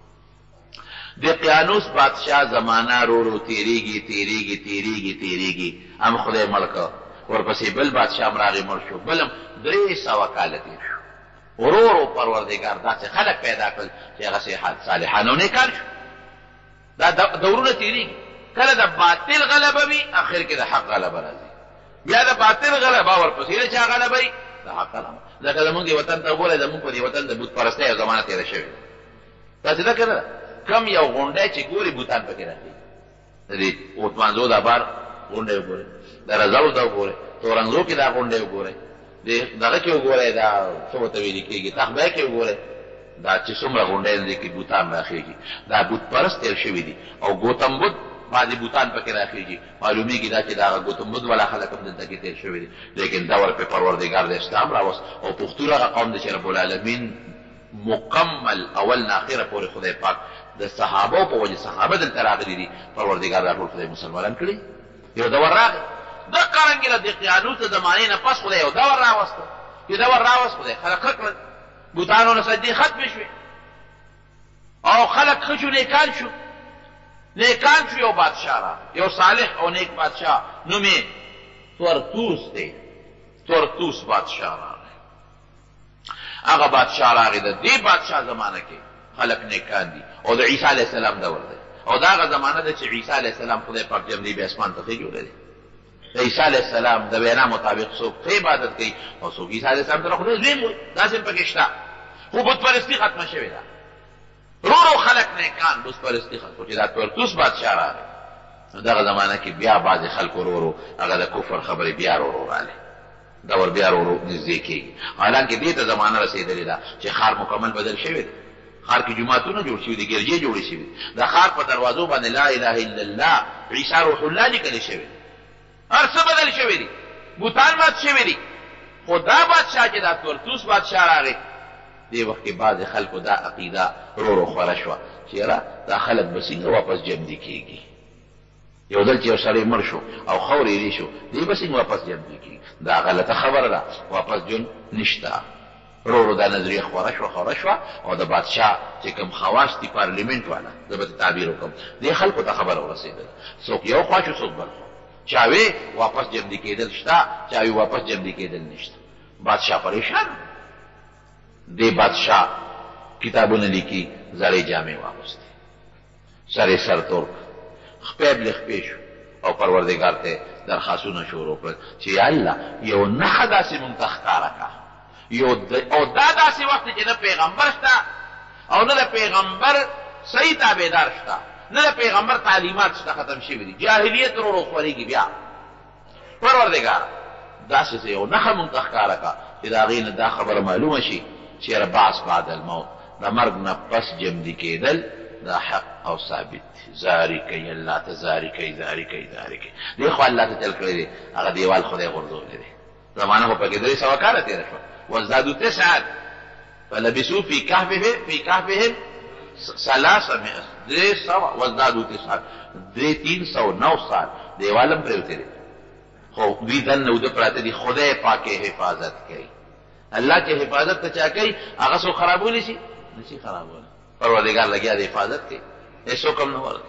د قیانوس بادشاه زمانه رو رو تیریږي تیریږي تیریږي تیریږي هم خدای مړ کړ ورپسې بل بادشاه هم راغی مړ شو بل هم 300 کاله تېر شو ورو ورو پروردګار داسې خلک پیدا کړل چې هغه صالحان او نیکان شو دا دورونه تېرېږي کله د باطل غلبه وي اخر کې د حق غلبه راځي بیا د باطل غلبه ورپسې د چا غلبه وي د حق غلبه لکه زمونږ دې وطن ته وګورئ زمونږ په دې وطن د بت پرستۍ یو زمانه تېره شوې داسې ده که نه کم یو غونډی چې ګوري بوتان پکې راځي د دې اوتمانزو دا بار غونډی وګورئ د رضاو ته وګورئ تورنګزو کې دا غونډی وګورئ دغه کې وګورئ دا څه ورته ویل کېږي تخبای کې وګورئ دا چې څومره غونډۍ دي کې بوتان راخېږي دا بت پرست تېر شوي دي او ګوتم بدھ بعضې بوتان پکې راخېږي معلومېږي دا چې د هغه ګوتم بدھ والا خلک هم دلته کې تېر شوي دي لیکن دا ورپې پروردګار د اسلام راوست او پښتون هغه قوم دی چې رب العالمین مکمل اول نه اخره پورې خدای پاک د صحابو په وجه صحابه دلته راغلي دي پروردګار دا ټول خدای مسلمانان کړي یو دور راغی دا قرنګې د قیانوس د زمانې نه پس خدای یو دور راوسته یو دور راوست خدای خلک ښه کړل بوتانو نه سجدې ختمې شوې او خلک ښه شو نیکان شو یو بادشاه را یو صالح او نیک بادشاه نوم یې تورتوس دی تورتوس بادشاه راغی هغه بادشاه راغی د دې بادشاه زمانه کې خلق نیکان دي او د عیسی علیه السلام دور دی او دا هغه زمانه ده چې عیسی علیه السلام خدای پاک جمدی به اسمان ته خېږي د عیسی علیه السلام د وینا مطابق څوک ښه عبادت کوي او څوک عیسی علیه السلام ته خدای زوی وایي داسې هم پکې شته خو بت پرستي ختمه شوې ده رو خلق نیکان بت پرستي ختمه چې دا تورتوس بادشاه راغی نو دغه زمانه کې بیا بعضې خلکو رو هغه د کفر خبرې بیا رو راغلی دور بیا رو نږدې کېږي حالانکې دې ته زمانه رسېدلې ده چې ښار مکمل بدل شوی دی ښار کې جوماتونه جوړ شوي دي ګرجې جوړې شوي دي د ښار په دروازو باندې لا اله الا الله عیسی روح الله لیکلی شوی دی هر څه بدل شوي دي بوتان مات شوي دي خو دا بادشاه چې دا تورتوس بادشاه راغی دې وخت کې بعضې خلکو دا عقیده رو خوره شوه چې یاره دا خلک به څنګه واپس جمدي کېږي یو ځل چې یو سړی مړ شو او خاورې یې شو دې به څنګه واپس جمدي کېږي دا غلطه خبره ده واپس جون نشته رو دا نظریه خوره شوه او د بادشاه چې کوم خواص دي پارلیمنټ والا زه به تعبیر وکړم دې خلکو ته خبره ورسېدله څوک یو خوا شو څوک بل خوا چاوی واپس جمدی کېدل شته چاوی واپس جمدی کېدل نشته بادشاه پریشان دی بادشاه کتابونه لیکي زړې جامې واغوستې سر یې سر تور خپې بلې خپې شو او پروردګار ته درخواستونه شروع کړل چې یا الله یو نښه داسې مونږ ته ښکاره کړه او دا داسې وخت چې نه پیغمبر شته او نه د پیغمبر صحیح تابعدار شته نه د پیغمبر تعلیمات شته ختم شوي دي جاهلیت رو خورېږي بیا پروردګار داسې یو نښه مونږ ته ښکاره کړه چې د هغې نه دا خبره معلومه شي چې یاره بعث بعد الموت د مرګ نه پس جمدي کېدل دا حق او ثابت زاری کوي الله ته زاری کوي دی خو الله ته چل کړی دی هغه دیوال خدای غورځولی دی زمانه خو پکې 300 کاله تېره شوه وازدادوا 9 فلبثوا في كهفهم 300 وازدادوا 9 309 سال دیوالم پرېوتی دی خو دوی دننه اوده پراته دي خدای پاکې حفاظت کوي الله چې حفاظت ته چا کوي هغه څوک خرابولی شي نشي خرابولی پروردګار لګیا د حفاظت کوي هېڅوک هم نه ورته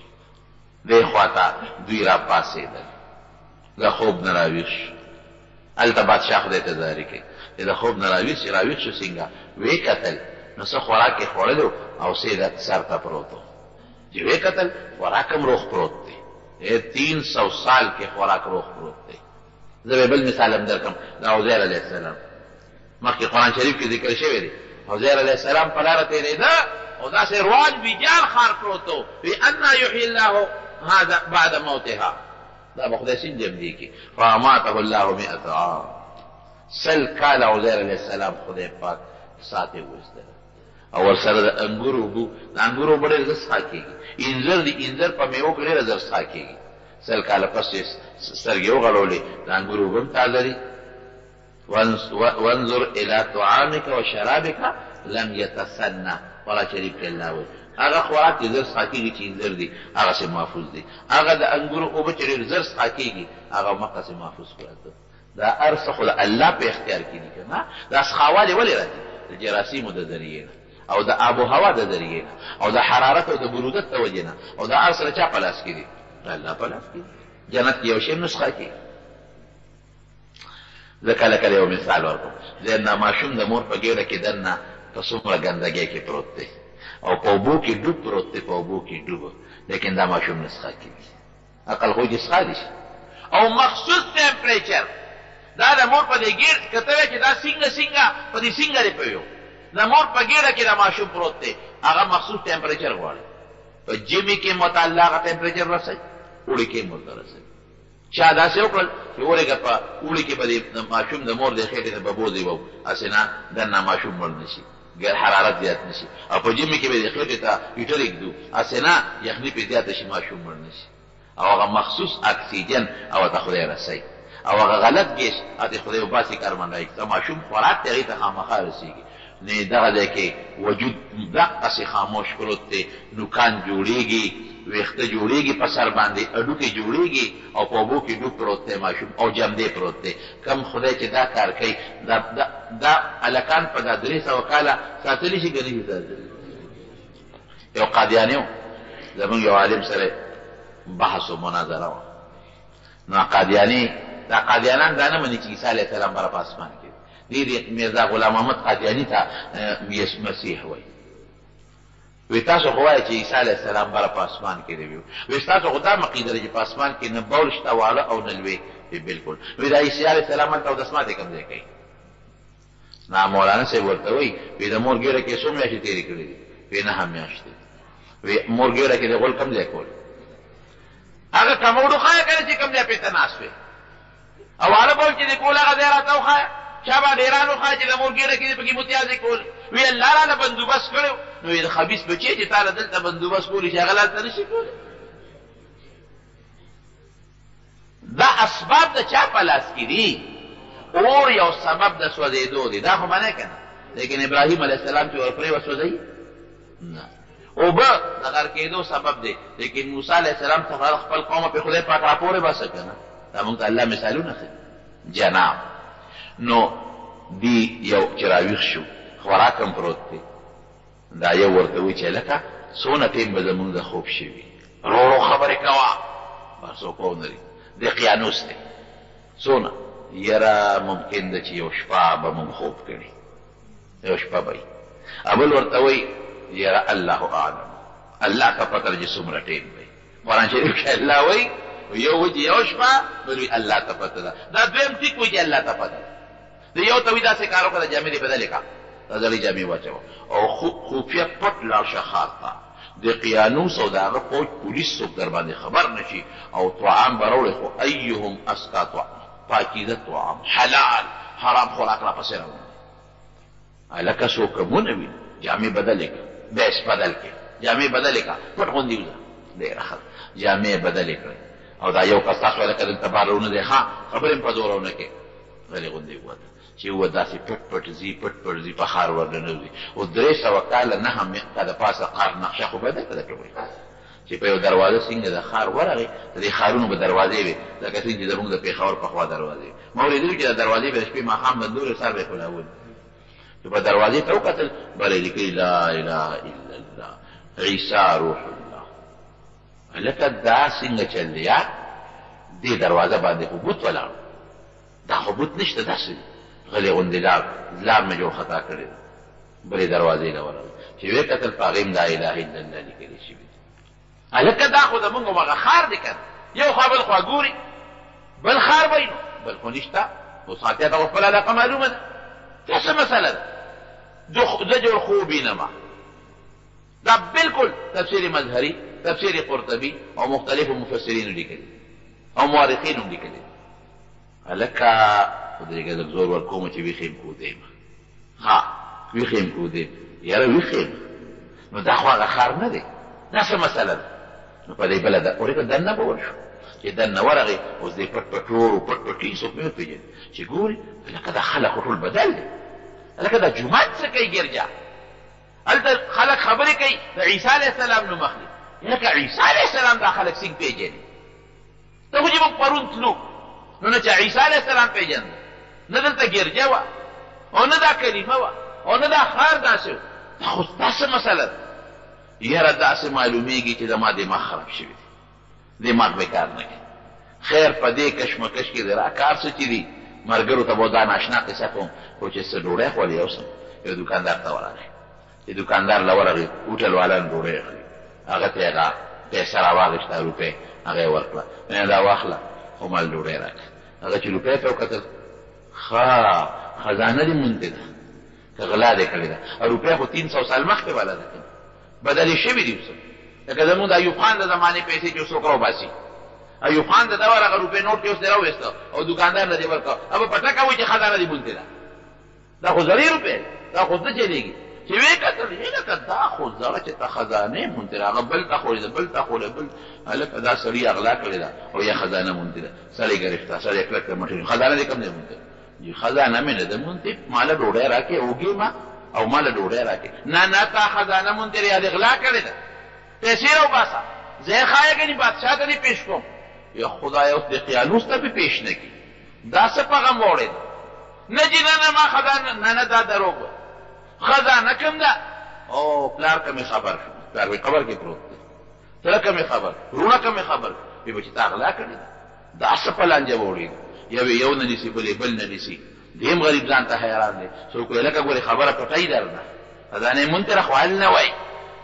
دې خوا ته دوی را پاڅېدل د خوب نه راویښ شو هلته بادشاه خدای ته زاري کوي چې د خوب نه راویښ شو څنګه ویې کتل نو څه خوراک یې خوړلو او سیده سر ته پروت و چې ویې کتل خوراک هم روغ پروت دی 300 سال کې خوراک روغ پروت دی زه به بل مثال هم درکړم د عزیر علیه السلام مخکې قرآن شریف کې ذکر شوی دی عزیر علیه السلام په لاره تېرېده او داسې روان بیجار ښار پروت و وی انا یحیی الله هذا بعد موتها دا به خدای څنګه جمدي کړي فاماته الله 100 عام 100 کاله عزیر علیه السلام خدای پاک ساتې وایستله او ورسره د انګورو اوبه د انګورو اوبه ډېر زر څښا کېږي انځر د انځر په میوو کې ډېره زر څښا کېږي 100 کاله پس یې سترګې وغړولې د انګورو اوبه هم تازه دي وانظر الى طعامك وشرابك لم يتسنى قرآن شریف کې الله وایي هغه خوراک چې زر څښا کېږي چې انځر دي هغسې محفوظ دي هغه د انګورو اوبه چې ډېر زر څښا کېږي هغه مقاسې محفوظ پراته دا هر څه خو د الله په اختیار کې دي که نه دا څښاوالې ولې راځي د جراثیمو د ذریعې نه او د آب و هوا د ذریعې نه او د حرارت او د برودت د وجې نه او دا هر سره چا په لاس کې دي د الله په لاس کې جنت کې یو شی هم نسخه کېږي زه کله کله یو مثال ورکړم زه ماشوم د مور په ګېډه کې دننه په څومره ګندګۍ کې پروت دی او په اوبو کې ډوب پروت دی په اوبو کې ډوب لیکن دا ماشوم نسخه کېږي عقل خو چې څښا دي او مخصوص ټمپریچر دا د مور په دې ګېډ کته وی چې دا څنګه په دې څنګه دی پویو د مور په ګېډه کې د ماشوم پروت دی هغه مخصوص ټمپریچر غواړي په ژمي کې مطالعه هغه ټمپریچر رسوي اوړي کې ورته رسوي چا داسې وکړل چې ورېږه په اوړي کې به د ماشوم د مور د خېټې ته به بوځي به هسې نه دننه ماشوم مړ نه شي ګر حرارت زیات نه شي او په ژمي کې به د خېټې ته هیټر ایږدو هسې نه یخني پرې زیاته شي ماشوم مړ نه شي او هغه مخصوص اکسیجن او ته خدای رسوي او هغه غلط ګیس ته خدای وباسي کاربن ډای اکساید ماشوم خوراک ته هغې ته خامخا رسېږي نه دغه ځای کې وجود دقسې خاموش پروت دی نوکان جوړېږي ویښته جوړېږي په سر باندې هډوکې جوړېږي او په اوبو کې ډوب پروت دی ماشوم او جمدی پروت دی کم خدای چې دا کار کوي دا هلکان په دا 300 کاله ساتلی شي که نه شي ساتلی یو قادیاني و زمونږ یو عالم سره بحث و مناظره وه نو دا قادیانان دا نه مني چې عیسی علیه السلام به په اسمان کې دی میرزا غلام محمد قادیاني ته مسیح وایي وی تاسو خو وایئ چې عیسی علیه السلام بره په اسمان کې دی وی ستاسو خو دا عقیده ده چې په اسمان کې نه بول شته واړه او نه لوی بالکل وی دا عیسی علیه السلام هلته اودسمات یې کوم ځای کوي نه مولانا صاحب ورته وایي وی د مور ګېډه کې څو میاشتې تېرې کړې دي وی 9 میاشتې وی مور ګېډه کې د غول کوم ځای کول هغه کموډو ښایه که نه چې کوم ځای پې ته ناست وې او واړه بول چې د کول هغه ځای راته وښایه چا به ډېران وښایه چې د مور ګېډه کې دې پکې متیازې کول وی الله راله بندوبست کړی نو د خبیث بچی چې تا له دلته بندوبست کولی چې هغه هلته نه شي کولی دا اسباب د چا په لاس کې دي اور یو سبب د سوځېدو دی دا خو منې که نه لیکن ابراهیم علیه السلام چې ورپرې وسوځوي نه اوبه د غر کېدو سبب دی لیکن موسی علیه السلام څخه خپل قومه پې خدای پاک راپورې باسه که نه دا مونږ ته الله مثالونه ښیي جناب نو دی یو چې راویښ شو خوراک هم پروت دی دا یو ورته وایي چې لکه څونه ټیم به زمونږ د خوب شوي رو رو خبرې کوه بس څوک ونه لري د قیانوس دی څونه یره ممکن ده چې یو شپه به مونږ خوب کړي یو شپه به وي بل ورته وایي یره الله اعلم الله ته پته ده چې څومره ټیم دی قرآن شریف کې الله وایي یو وایي چې یو شپه بل وایي الله ته پته ده دا دویم ټیک وایي چې الله ته پته ده د یو ته وایي داسې کار وکړه د جامې دې بدلې کړه زړې جامې واچوه او خفیه پټ لاړ شه ښار ته د قیانوس او د هغه فوج پولیس څوک در باندې خبر نه شي او طعام به راوړې خو ایهم اسکا طعام پاکیزه طعام حلال حرام خوراک راپسې راوړي هلکه څوک ونه وي جامې بدلې کړه بیس بدل کړې جامې بدلې کړه پټ غوندې وځه ډېره ښه جامې بدلې کړې او دا یو کس تاسو هلکه دلته بار راونه دی ښه خبرې هم په زور ونه کې غلې غوندې ووته چې و داسې پټ پټ ځي پټ پټ ځي په ښار ورننوځي او 300 کاله 9 مقته د پاسه ښار نقشه خو به درته درکوي چې په یو دروازه څنګه د ښار ورغې د دې ښارونو به دروازې وي لکه څنګه چې زموږ د پېښور په خوا دروازې ما اورېدلي چې د دروازې به د شپې ماښام د نورې سر به یې خلاول چې په دروازې ته وکتل بله یې لیکلي لا اله الا الله عیسی روح الله هلکه دا څنګه چل دی دې دروازه باندې خو بوت ولاړ دا خو بوت نشته داسې غلی غوندې لار مې جوړ خطا کړې ده بلې دروازې له ورغلې چې ویې کتل په هغې م لا اله الا الله لیکلې شوي دي هلکه دا خو زمونږ همغه ښار دی که نه یو خوا بل خوا ګوري بل ښار به نو بل خو نشته اوس خاطیه ته خو خپله علاقه معلومه ده دا څه مسله ده زه جوړ خوب وینمه دا بالکل تفسیر مظهري تفسیر قرطبي او مختلفو مفسرینو لیکلي او مورخینو لیکلي هلکه خدای لږ زور ورکوم چې ویښ یم کودیم ها ویښ یم کودیم یاره ویښ یم نو دا خو هغه ښار نه دی دا څه مسله ده نو په دې بله ده اورېکه دننه به ورشو چې دننه ورغې اوس دې پټ پټور و پټ پټي څوک مې وپېژني چې ګوري هلکه دا خلک خو ټول بدل دی هلکه دا جومات څه کوي ګرجا هلته خلک خبرې کوي د عیسی علیه السلام نوم اخلي هلکه عیسی علیه السلام دا خلک څنګه پېژني ته خو چې موږ پرون تلو نو نه چې عیسی علیه السلام پېژنده نه دلته ګرجه وه او نه دا کلمه وه او نه دا ښار داسې و دا خو داسې مسله ده یاره داسې معلومیږي چې زما دماغ خراب شوي دی دماغ به کار نه کوي خیر په دې کشمکش کې دی را کار څه چې دي ملګرو ته به دا ناشنا قصه کوم خو چې څه ډوډۍ خوري یو څه یو دوکاندار ته ورغی چې دوکاندار له ورغی هوټل والا ډوډۍ اخلي هغه ته یې هغه پیسه راواخېسته روپۍ هغه یې ورکړه نه دا واخله خو مال ډوډۍ راکړه هغه چې روپۍ ته وکتل ښه خزانه دې مونتې ده که غلا دې کړې ده او روپۍ خو 300 سال مخکې والا ده بدلې شوي دي اوس لکه زمونږ د ایوب خان د زمانې پیسې چې څوک راوباسي ایوب خان د ده ورغه روپۍ نوټ کې اوس دې راوویسته او دوکاندار له دې ورکړه او په پټکه وایي چې خزانه دې مونتې ده دا خو زړې روپۍ دا خو نه چلېږي چې ویې کتل هلکه دا خو زړه چې ته خزانې مونتې ده هغه بل ته خوړې ده بل ته خوړې بل هلکه دا سړي اغلا کړې ده او یا خزانه مونتې ده سړی ګرفته سړی کلک ته مټې خزانه دې کم دی مونتې جی خزانه مې نه ده مونتې ماله ډوډۍ راکړې اوږې ما او ماله ډوډۍ راکړې نه نه تا خزانه مونتې یا دې غلا کړې ده پیسې راوباسه زه یې ښایه ګنې بادشاه ته دې پېش کوم یا خدایه اوس دې قیانوس ته به پېش نه کړي دا څه په غم واوړې ده نه جي نه نه ما خزانه نه نه دا دروغ وه خزانه کوم ده او پلار که مې خبر شو پلار وایي قبر کې پروت دی تره که مې خبر وروڼه که مې خبر وایي به چې تا غلا کړې ده دا څه په لانجه واوړې ده یو نه نیسي بلې بل نه نیسي دیم غریب ځان ته حیران دی څوک وایي لکه ګورې خبره پټۍ در ده خزانې مونتې را خو حل نه وایي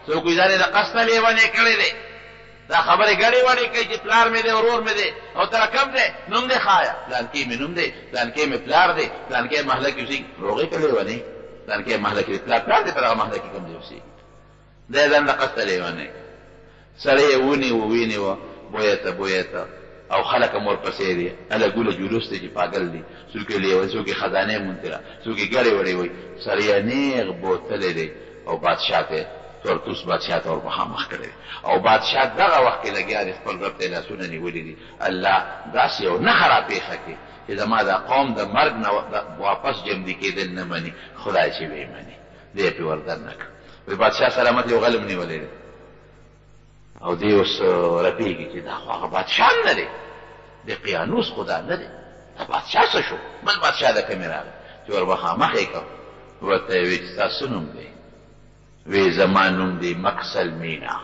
څوک وایي دا د قصد نه لیونی کړی دی دا خبرې ګډې وډې کوي چې پلار مې دی ورور مې دی او تره کم دی نوم دی ښایه پلانکي مې نوم دی پلانکي مې پلار دی پلانکي محله کې اوسېږي روغې که لیونی پلانکي محله کې پلار دی پر هغه محله کې کوم ځای اوسېږي دی ځان د قصده لیونی سړی یې ونیو وینیوه بویه ته او خلک هم ورپسې دي هله ګوله جلوس دی چې پاګل دي څوک یې لیونی څوک یې خزانې مونتره څوک یې ګډې وډې وایي سړی یې نیغ بوتلی دی او بادشاه ته تورتوس بادشاه ته ور مخامخ کړی او بادشاه دغه وخت کې لګیا دی خپل رب ته لاسونه نیولي دي الله داسې یو نښه راپېښه کړي چې زما دا قوم د مرګ نه واپس جمدي کېدل نه مني خدای چې ویې مني دی یې پرې وردن نه کړ وایي بادشاه سلامت یو غلم نیولی دی او دی اوس رپېږي چې دا خو هغه بادشاه نه دی د قیانوس خدا نه دی دا بادشاه څه شو بل بادشاه د کومې راغی چې ور مخامخ یې کړ ورته یې وایي چې ستا څه نوم دی وی زما نوم دی مکسل مینا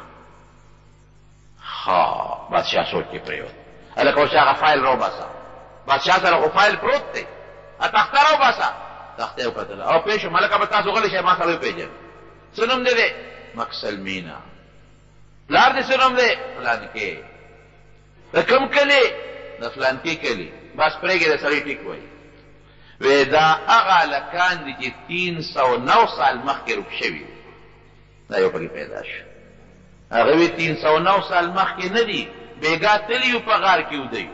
ها بادشاه سوچ کې پرېوت هلکه اوس هغه فایل راوباسه بادشاه سره خو فایل پروت دی تخته راوباسه تخته یې وکتله او پېښ شو هلکه به تاسو غلی شئ ما سره وپېژنئ څه نوم دی مکسل مینا پلار دې څه نوم دی فلانکې د کوم کلي د فلانکې کلي بس پرېږدې د سړي ټیک وایي وی دا هغه هلکان دي چې 309 سال مخکې روک شوي دا یو پکې پیدا شو هغه وی 309 سال مخکې نه دي بېګا تلي یو په غار کې ودی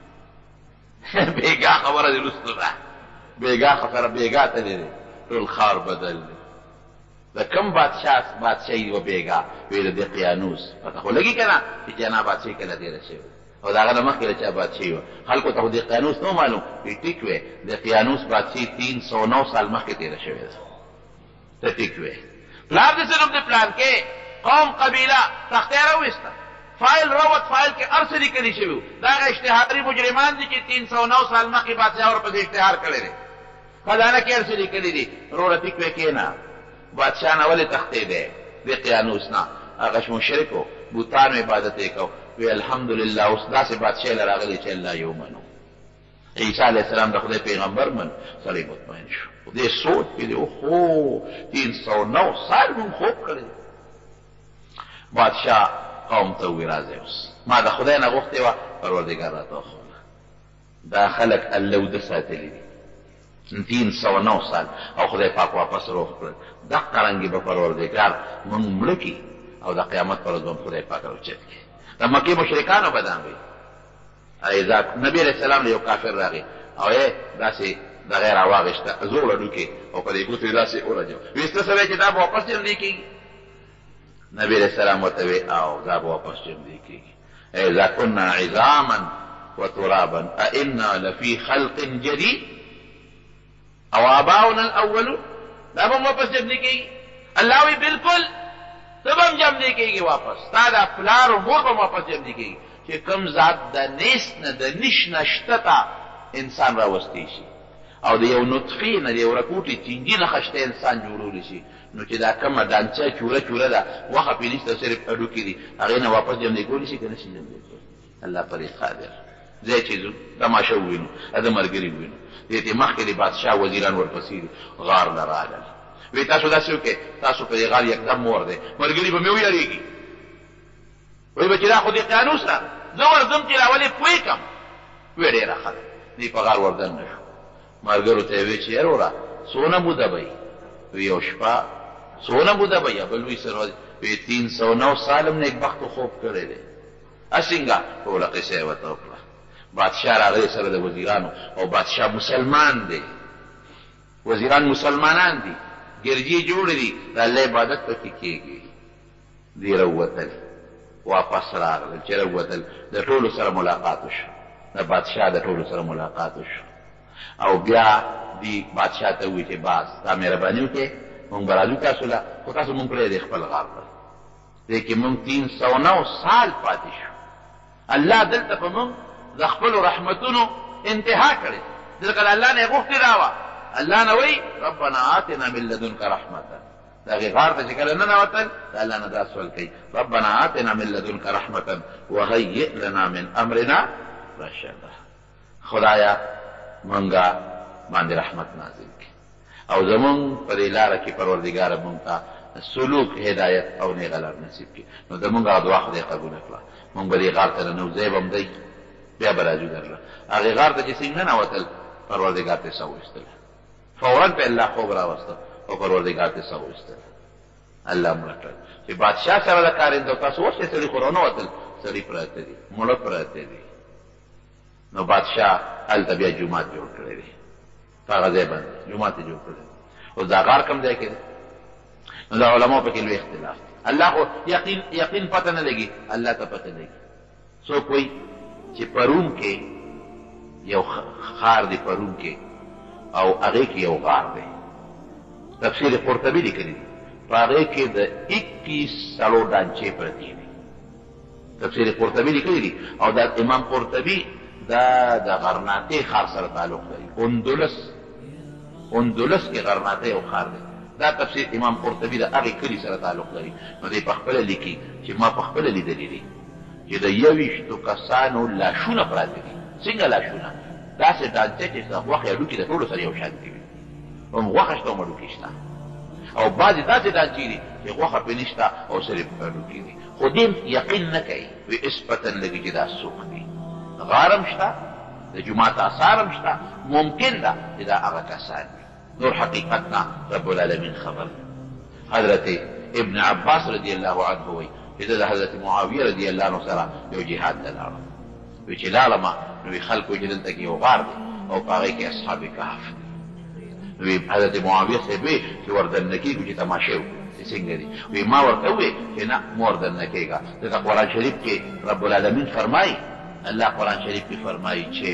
بېګا خبره دې وروستو ده بېګا خبره بېګا تللی دی ټول ښار بدل دی د کوم بادشاهي وه بېګا ویې د قیانوس پته خو لګي که نه چې جنا بادشاهي کله تېره شوې او د هغه نه مخکې له چا بادشاهي وه خلکو ته خو د قیانوس نه معلوم وی ټیک وی د قیانوس بادشاهي 309 سال مخکې تېره شوې ده ته ټیک وی پلار دې څه نوم دی پلانکې قوم قبیله تختې راویسته فایل راوت فایل کې هر څه لیکلي شوي وو دا هغه اشتهاري مجرمان دي چې 309 سال مخکې بادشاه ورپسې اشتهار کړی دی خزانه کې هر څه لیکلي دي وروره ټیک وی کښېنه بادشاه نه ولې تختې دی د قیانوس نه هغه مشرک و بوتانو عبادت یې کو وی الحمدلله اوس داسې بادشاه له راغلی چې الله یې ومنو عیسی علیه السلام د خدای پیغمبر من سړی مطمئن شو دې سوچ کې دی اوهو 309 سال مونږ خوب کړی بادشاه قوم ته ووایي راځئ اوس ما د خدای نه غوښتې وه پروردګار راته وښوله دا خلک الله وده ساتلي دي 309 سال او خدای پاک واپس روغ کړل دقه رنګې به پروردګار مونږ مړه کړي او د قیامت پر ورځ به خدای پاک راوچت کړي د مکې مشرکانو به دا وایي نبي علیه السلام له یو کافر راغی او یې داسې دغه راواغېسته زوړه ډوکې او په دې ګوتو یې داسې ورجو وایي څه سوی چې دا به واپس جمدې کېږي نبي علیه السلام ورته وایي او دا به واپس جمدې کېږي اذا كنا عظاما وترابا أئنا لفي خلق جديد او آباؤنا الاولون دا به واپس جمدې کېږي الله وایي بالکل ته به هم جمدې کېږي واپس ستا دا پلار و مور به واپس جمدې کېږي چې کوم ذات د نیست نه د نش نه شته ته انسان راوستی شي او د یو نطفې نه د یو رکوټې چینجي نه خشته انسان جوړولی شي نو چې دا کومه دانچه چوره چوره ده غوښه پرې نشته صرف هډوکي دي هغې نه واپس جمدې کولی شي که نه شي جمدې کولی الله پرې قادر ځای چې ځو تماشه ووینو د ملګري ووینو دې ته مخکې د بادشاه وزیران ورپسې دي غار له راغلل وی تاسو داسې وکړئ تاسو په دې غار یکدم مور دی ملګري به مې ویارېږي وایي به چې دا خو د قیانوس نه زه ورځم چې راولې پوه کړم وی ډېره ښه ده دې په غار وردن نه شو ملګرو ته یې وی چې یار وړه څونه موده به وی یو شپه څونه موده به بل وی سره وی 309 سال هم نیکبختو خوب کړی دی څنګه ټوله قصه یې ورته وکړه بادشاه راغلی سره د وزیرانو او بادشاه مسلمان دی وزیران مسلمانان دي ګرجې جوړې دي د الله عبادت پکې کېږي دی راووتل واپس راغلل چې راووتل د ټولو سره ملاقات وشو د بادشاه د ټولو سره ملاقات وشو او بیا دی بادشاه ته ووایي چې باز تا مهرباني وکړې مونږ به راځو تاسو له خو تاسو مونږ پرېږدئ خپل غار ته دې کې مونږ 309 سال پاتې شو الله دلته په مونږ د خپلو رحمتونو انتها کړې ځکه د الله نه یې غوښتې دا وه الله نه وایي ربنا آتنا من لدنک رحمة د هغې غار ته چې کله ننوتل د الله نه دا سوال کوي ربنا آتنا من لدنک رحمة وهیئ لنا من امرنا رشدا خدایا مونږه باندې رحمت نازل کړي او زمونږ په دې لاره کې پروردګاره مونږ ته سلوک هدایت او نیغه لار نصیب کړي. نو د مونږ هغه دعا خدای قبوله کړه. مونږ به دې غار ته ننوځو، ځای به هم دی، بیا به راځو درله. هغې غار ته چې څنګه ننوتل، پروردګار ته ساه وایستله، فورا په الله خوب راوسته او پروردګار ته ساه وایستله. الله مړه کړل چې بادشاه سره د کارنده تاسو اوس یې سړي خو رانوتل، سړي پراته دي، مړه پراته دي. نو بادشاه هلته بیا جومات جوړ کړی دی، په هغه ځای باندې جومات یې جوړ کړی. اوس دا غار کوم ځای کې دی؟ نو د علماو پکې لوی اختلاف دی. الله خو یقین پته نه لګي، الله ته پته لګي. څوک وایي چې پروم کې یو خار دی، پروم کې، او هغې کې یو غار دی. تفسیر قرطبي لیکلی دی، په هغې کې د 21 سړو ډانچې پرتې دي. تفسیر قرطبي لیکلی دی، او دا امام قرطبي دا د غرناطې ښار سره تعلق لري. اندلس کې غرناطې یو ښار دی. دا تفسیر امام قرطبي د هغې کلي سره تعلق لري. نو دی پخپله لیکي چې ما پخپله لیدلي دي چې د 21 کسانو لاشونه پراته دي. څنګه لاشونه؟ داسې ډانچه چې غوښې هډوکي د ټولو سره یو شان دي، هم غوښه شته هم هډوکي شته. او بعضې داسې ډانچې دي چې غوښه پرې نشته او صرف هډوکي دي. خو دې یقین نه کوي، وایي اسپتن لګي چې دا څوک دي. غارم شته، د جومات آثار هم شته، ممکن ده چې دا هغه کسان دي. نور حقیقت نه رب العالمین خبر. حضرت ابن عباس رضی الله عنه وایي چې د حضرت معاویه رضی الله عنه سره یو جهاد ته لاړم. وایي چې لاړمه نو وایي خلکو چې دلته کې یو غار دی او په هغې کې اصحاب کهف دي. نو وایي حضرت معاویه صاحب وایي چې وردننه کېږو چې تماشې وکړو چې څنګه دي. وایي ما ورته ووایي چې نه مه وردننه کېږه، ځکه قرآن شریف کې رب العالمین فرمایي، الله قرآن شریف کې فرمایي چې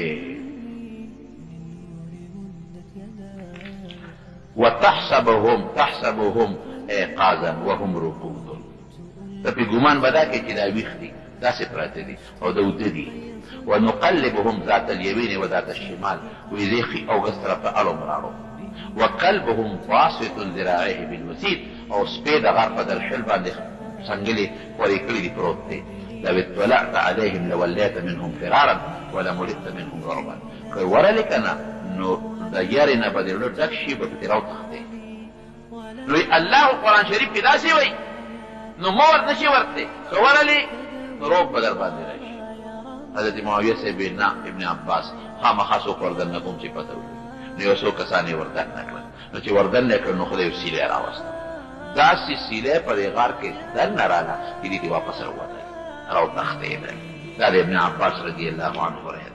تحسبهم ایقاظا وهم رقود. ته پې ګمان به دا کوې چې دا ویښ دي، داسې پراته دي او د اوده دي. ونقلبهم ذات الیمین و ذات الشمال، وایي دی ښي او ګس طرف ته اړو مراړو. وقلبهم باسط ذراعیه بالوسید، او سپی د غار په درشل باندې څنګلې پورې کړي دي، پروت دی. لو اطلعت عليهم لوليت منهم فرارا ولملئت منهم رعبا. که ورلې که نه نو د یارې نه به دې زړه ډک شي، به پکې راوتښتې. نو الله قرآن شریف کې داسې وایي، نو مه ور نشي ورتلی، که ورلې نو روب به در باندې راشي. حضرت معاویه صاحب نه ابن عباس خامخا څوک وردننه کوم چې پته وکړي. نو یو څو کسان یې وردننه کړل. نو چې وردننه کړل نو خدای یو سیلی راوسته. داسې سیلی په دې غار کې دننه راله چې دې کې واپس راووتل، راوتښتېدل. دا د ابن عباس رضی الله عنه روایت.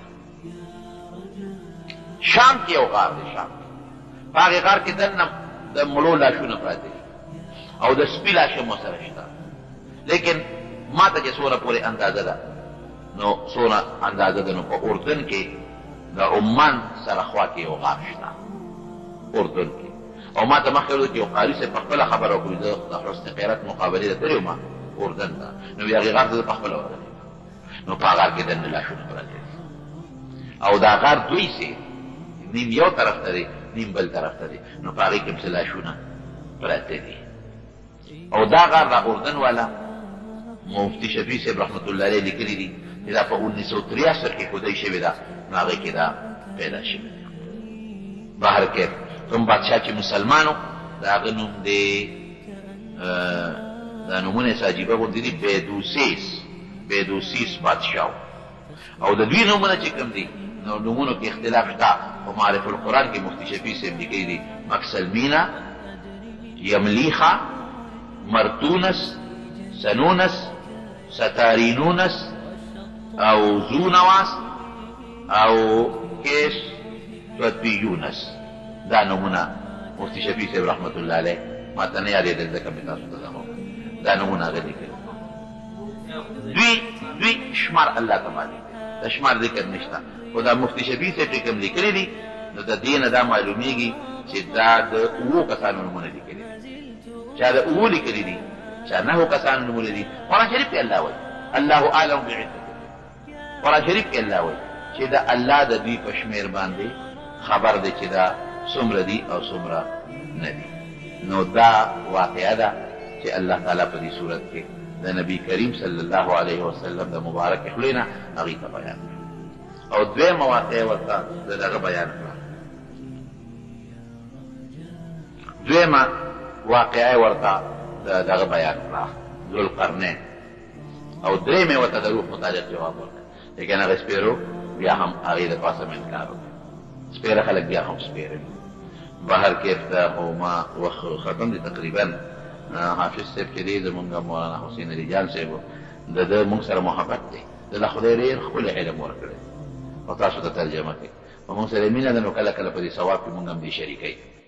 شام کې یو غار دی، شام په هغې غار کې دننه د مړو لاشونه پراته دي او د سپي لاشه مو سره شته. لیکن ما ته چې څومره پورې اندازه ده، نو څومره اندازه ده، نو په اردن کې د عمان سره خوا کې یو غار شته، اردن کې. او ما ته مخکې ویل چې یو قاري صاحب په خپله خبره وکړي، زه د حسن قیرت مقابلې ته تللی وم اردن ته. نو وایي هغې غار ته زه په خپله ورغلی. نو په غار کې دننه لاشونه پراته دي، او دا غار دوی سي نیم یو طرف ته دی، نیم بل طرف ته دی. نو په هغې کې پسې لاشونه پراته دي. او دا غار د اردن والا مفتی شفیع صاحب رحمت الله علیه لیکلي دي چې دا په 1963 کې ښودی شوې ده. نو هغې کې دا پیدا شوې ده. بهر کې کوم بادشاه چې مسلمانو، د هغه نوم دی، دا نومونه یې عجیبه غوندې دي، بیدوسیس بادشاه. او د دوی نومونه چې کوم دي، نو نومونو کې اختلاف شته. په معارف القرآن کې مفتی شفیع صاحب لیکلي دي مکسلمینا، یملیخا، مرتونس، سنونس، ستارینونس، او زونواس، او کیس تطبیونس. دا نومونه مفتی شفیع صاحب رحمت الله علیه ما ته نه یادېدل، ځکه مې تاسو ته زما دا نومونه هغه لیکلي. دوی شمار الله ته معلوم دی، د شمار ذکر نشته. خو دا مفتی شفیع صاحب چې کوم لیکلي دي، نو د دې نه دا معلومیږي چې دا د 7 کسانو نومونه لیکلي دي. چا د 7 لیکلي دي، چا 9 کسانو نومونه دي. قرآن شریف کې الله وایي الله اعلم بعدتهم. قرآن شریف کې الله وایي چې دا الله د دوی په شمېر باندې خبر دی چې دا څومره دي او څومره نه دي. نو دا واقعه ده چې الله تعالی په دې صورت کې د نبی کریم صلی الله علیه وسلم د مبارک خولې نه هغې ته بیان کړه. او دویمه واقعه ورته د دغه بیان کړه. دویمه واقعه ورته دغه بیان کړه ذوالقرنین او درې مې ورته د روح متعلق جواب ورکړ لیکن هغه سپیرو بیا هم هغې د پاسه مې انکار وکړ سپیره خلک بیا هم سپیره بهر کې ته خو ما وخت ختم دي تقریبا حافظ صاحب چې دی زمونږ مولانا حسین علي جان صاحب د ده مونږ سره محبت دی د له خدای ډېر ښکلی علم ورکړی او تاسو ته ترجمه کوي په مونږ سره مینه ده نو کله کله په دې ثواب کې مونږ هم دې شریکوي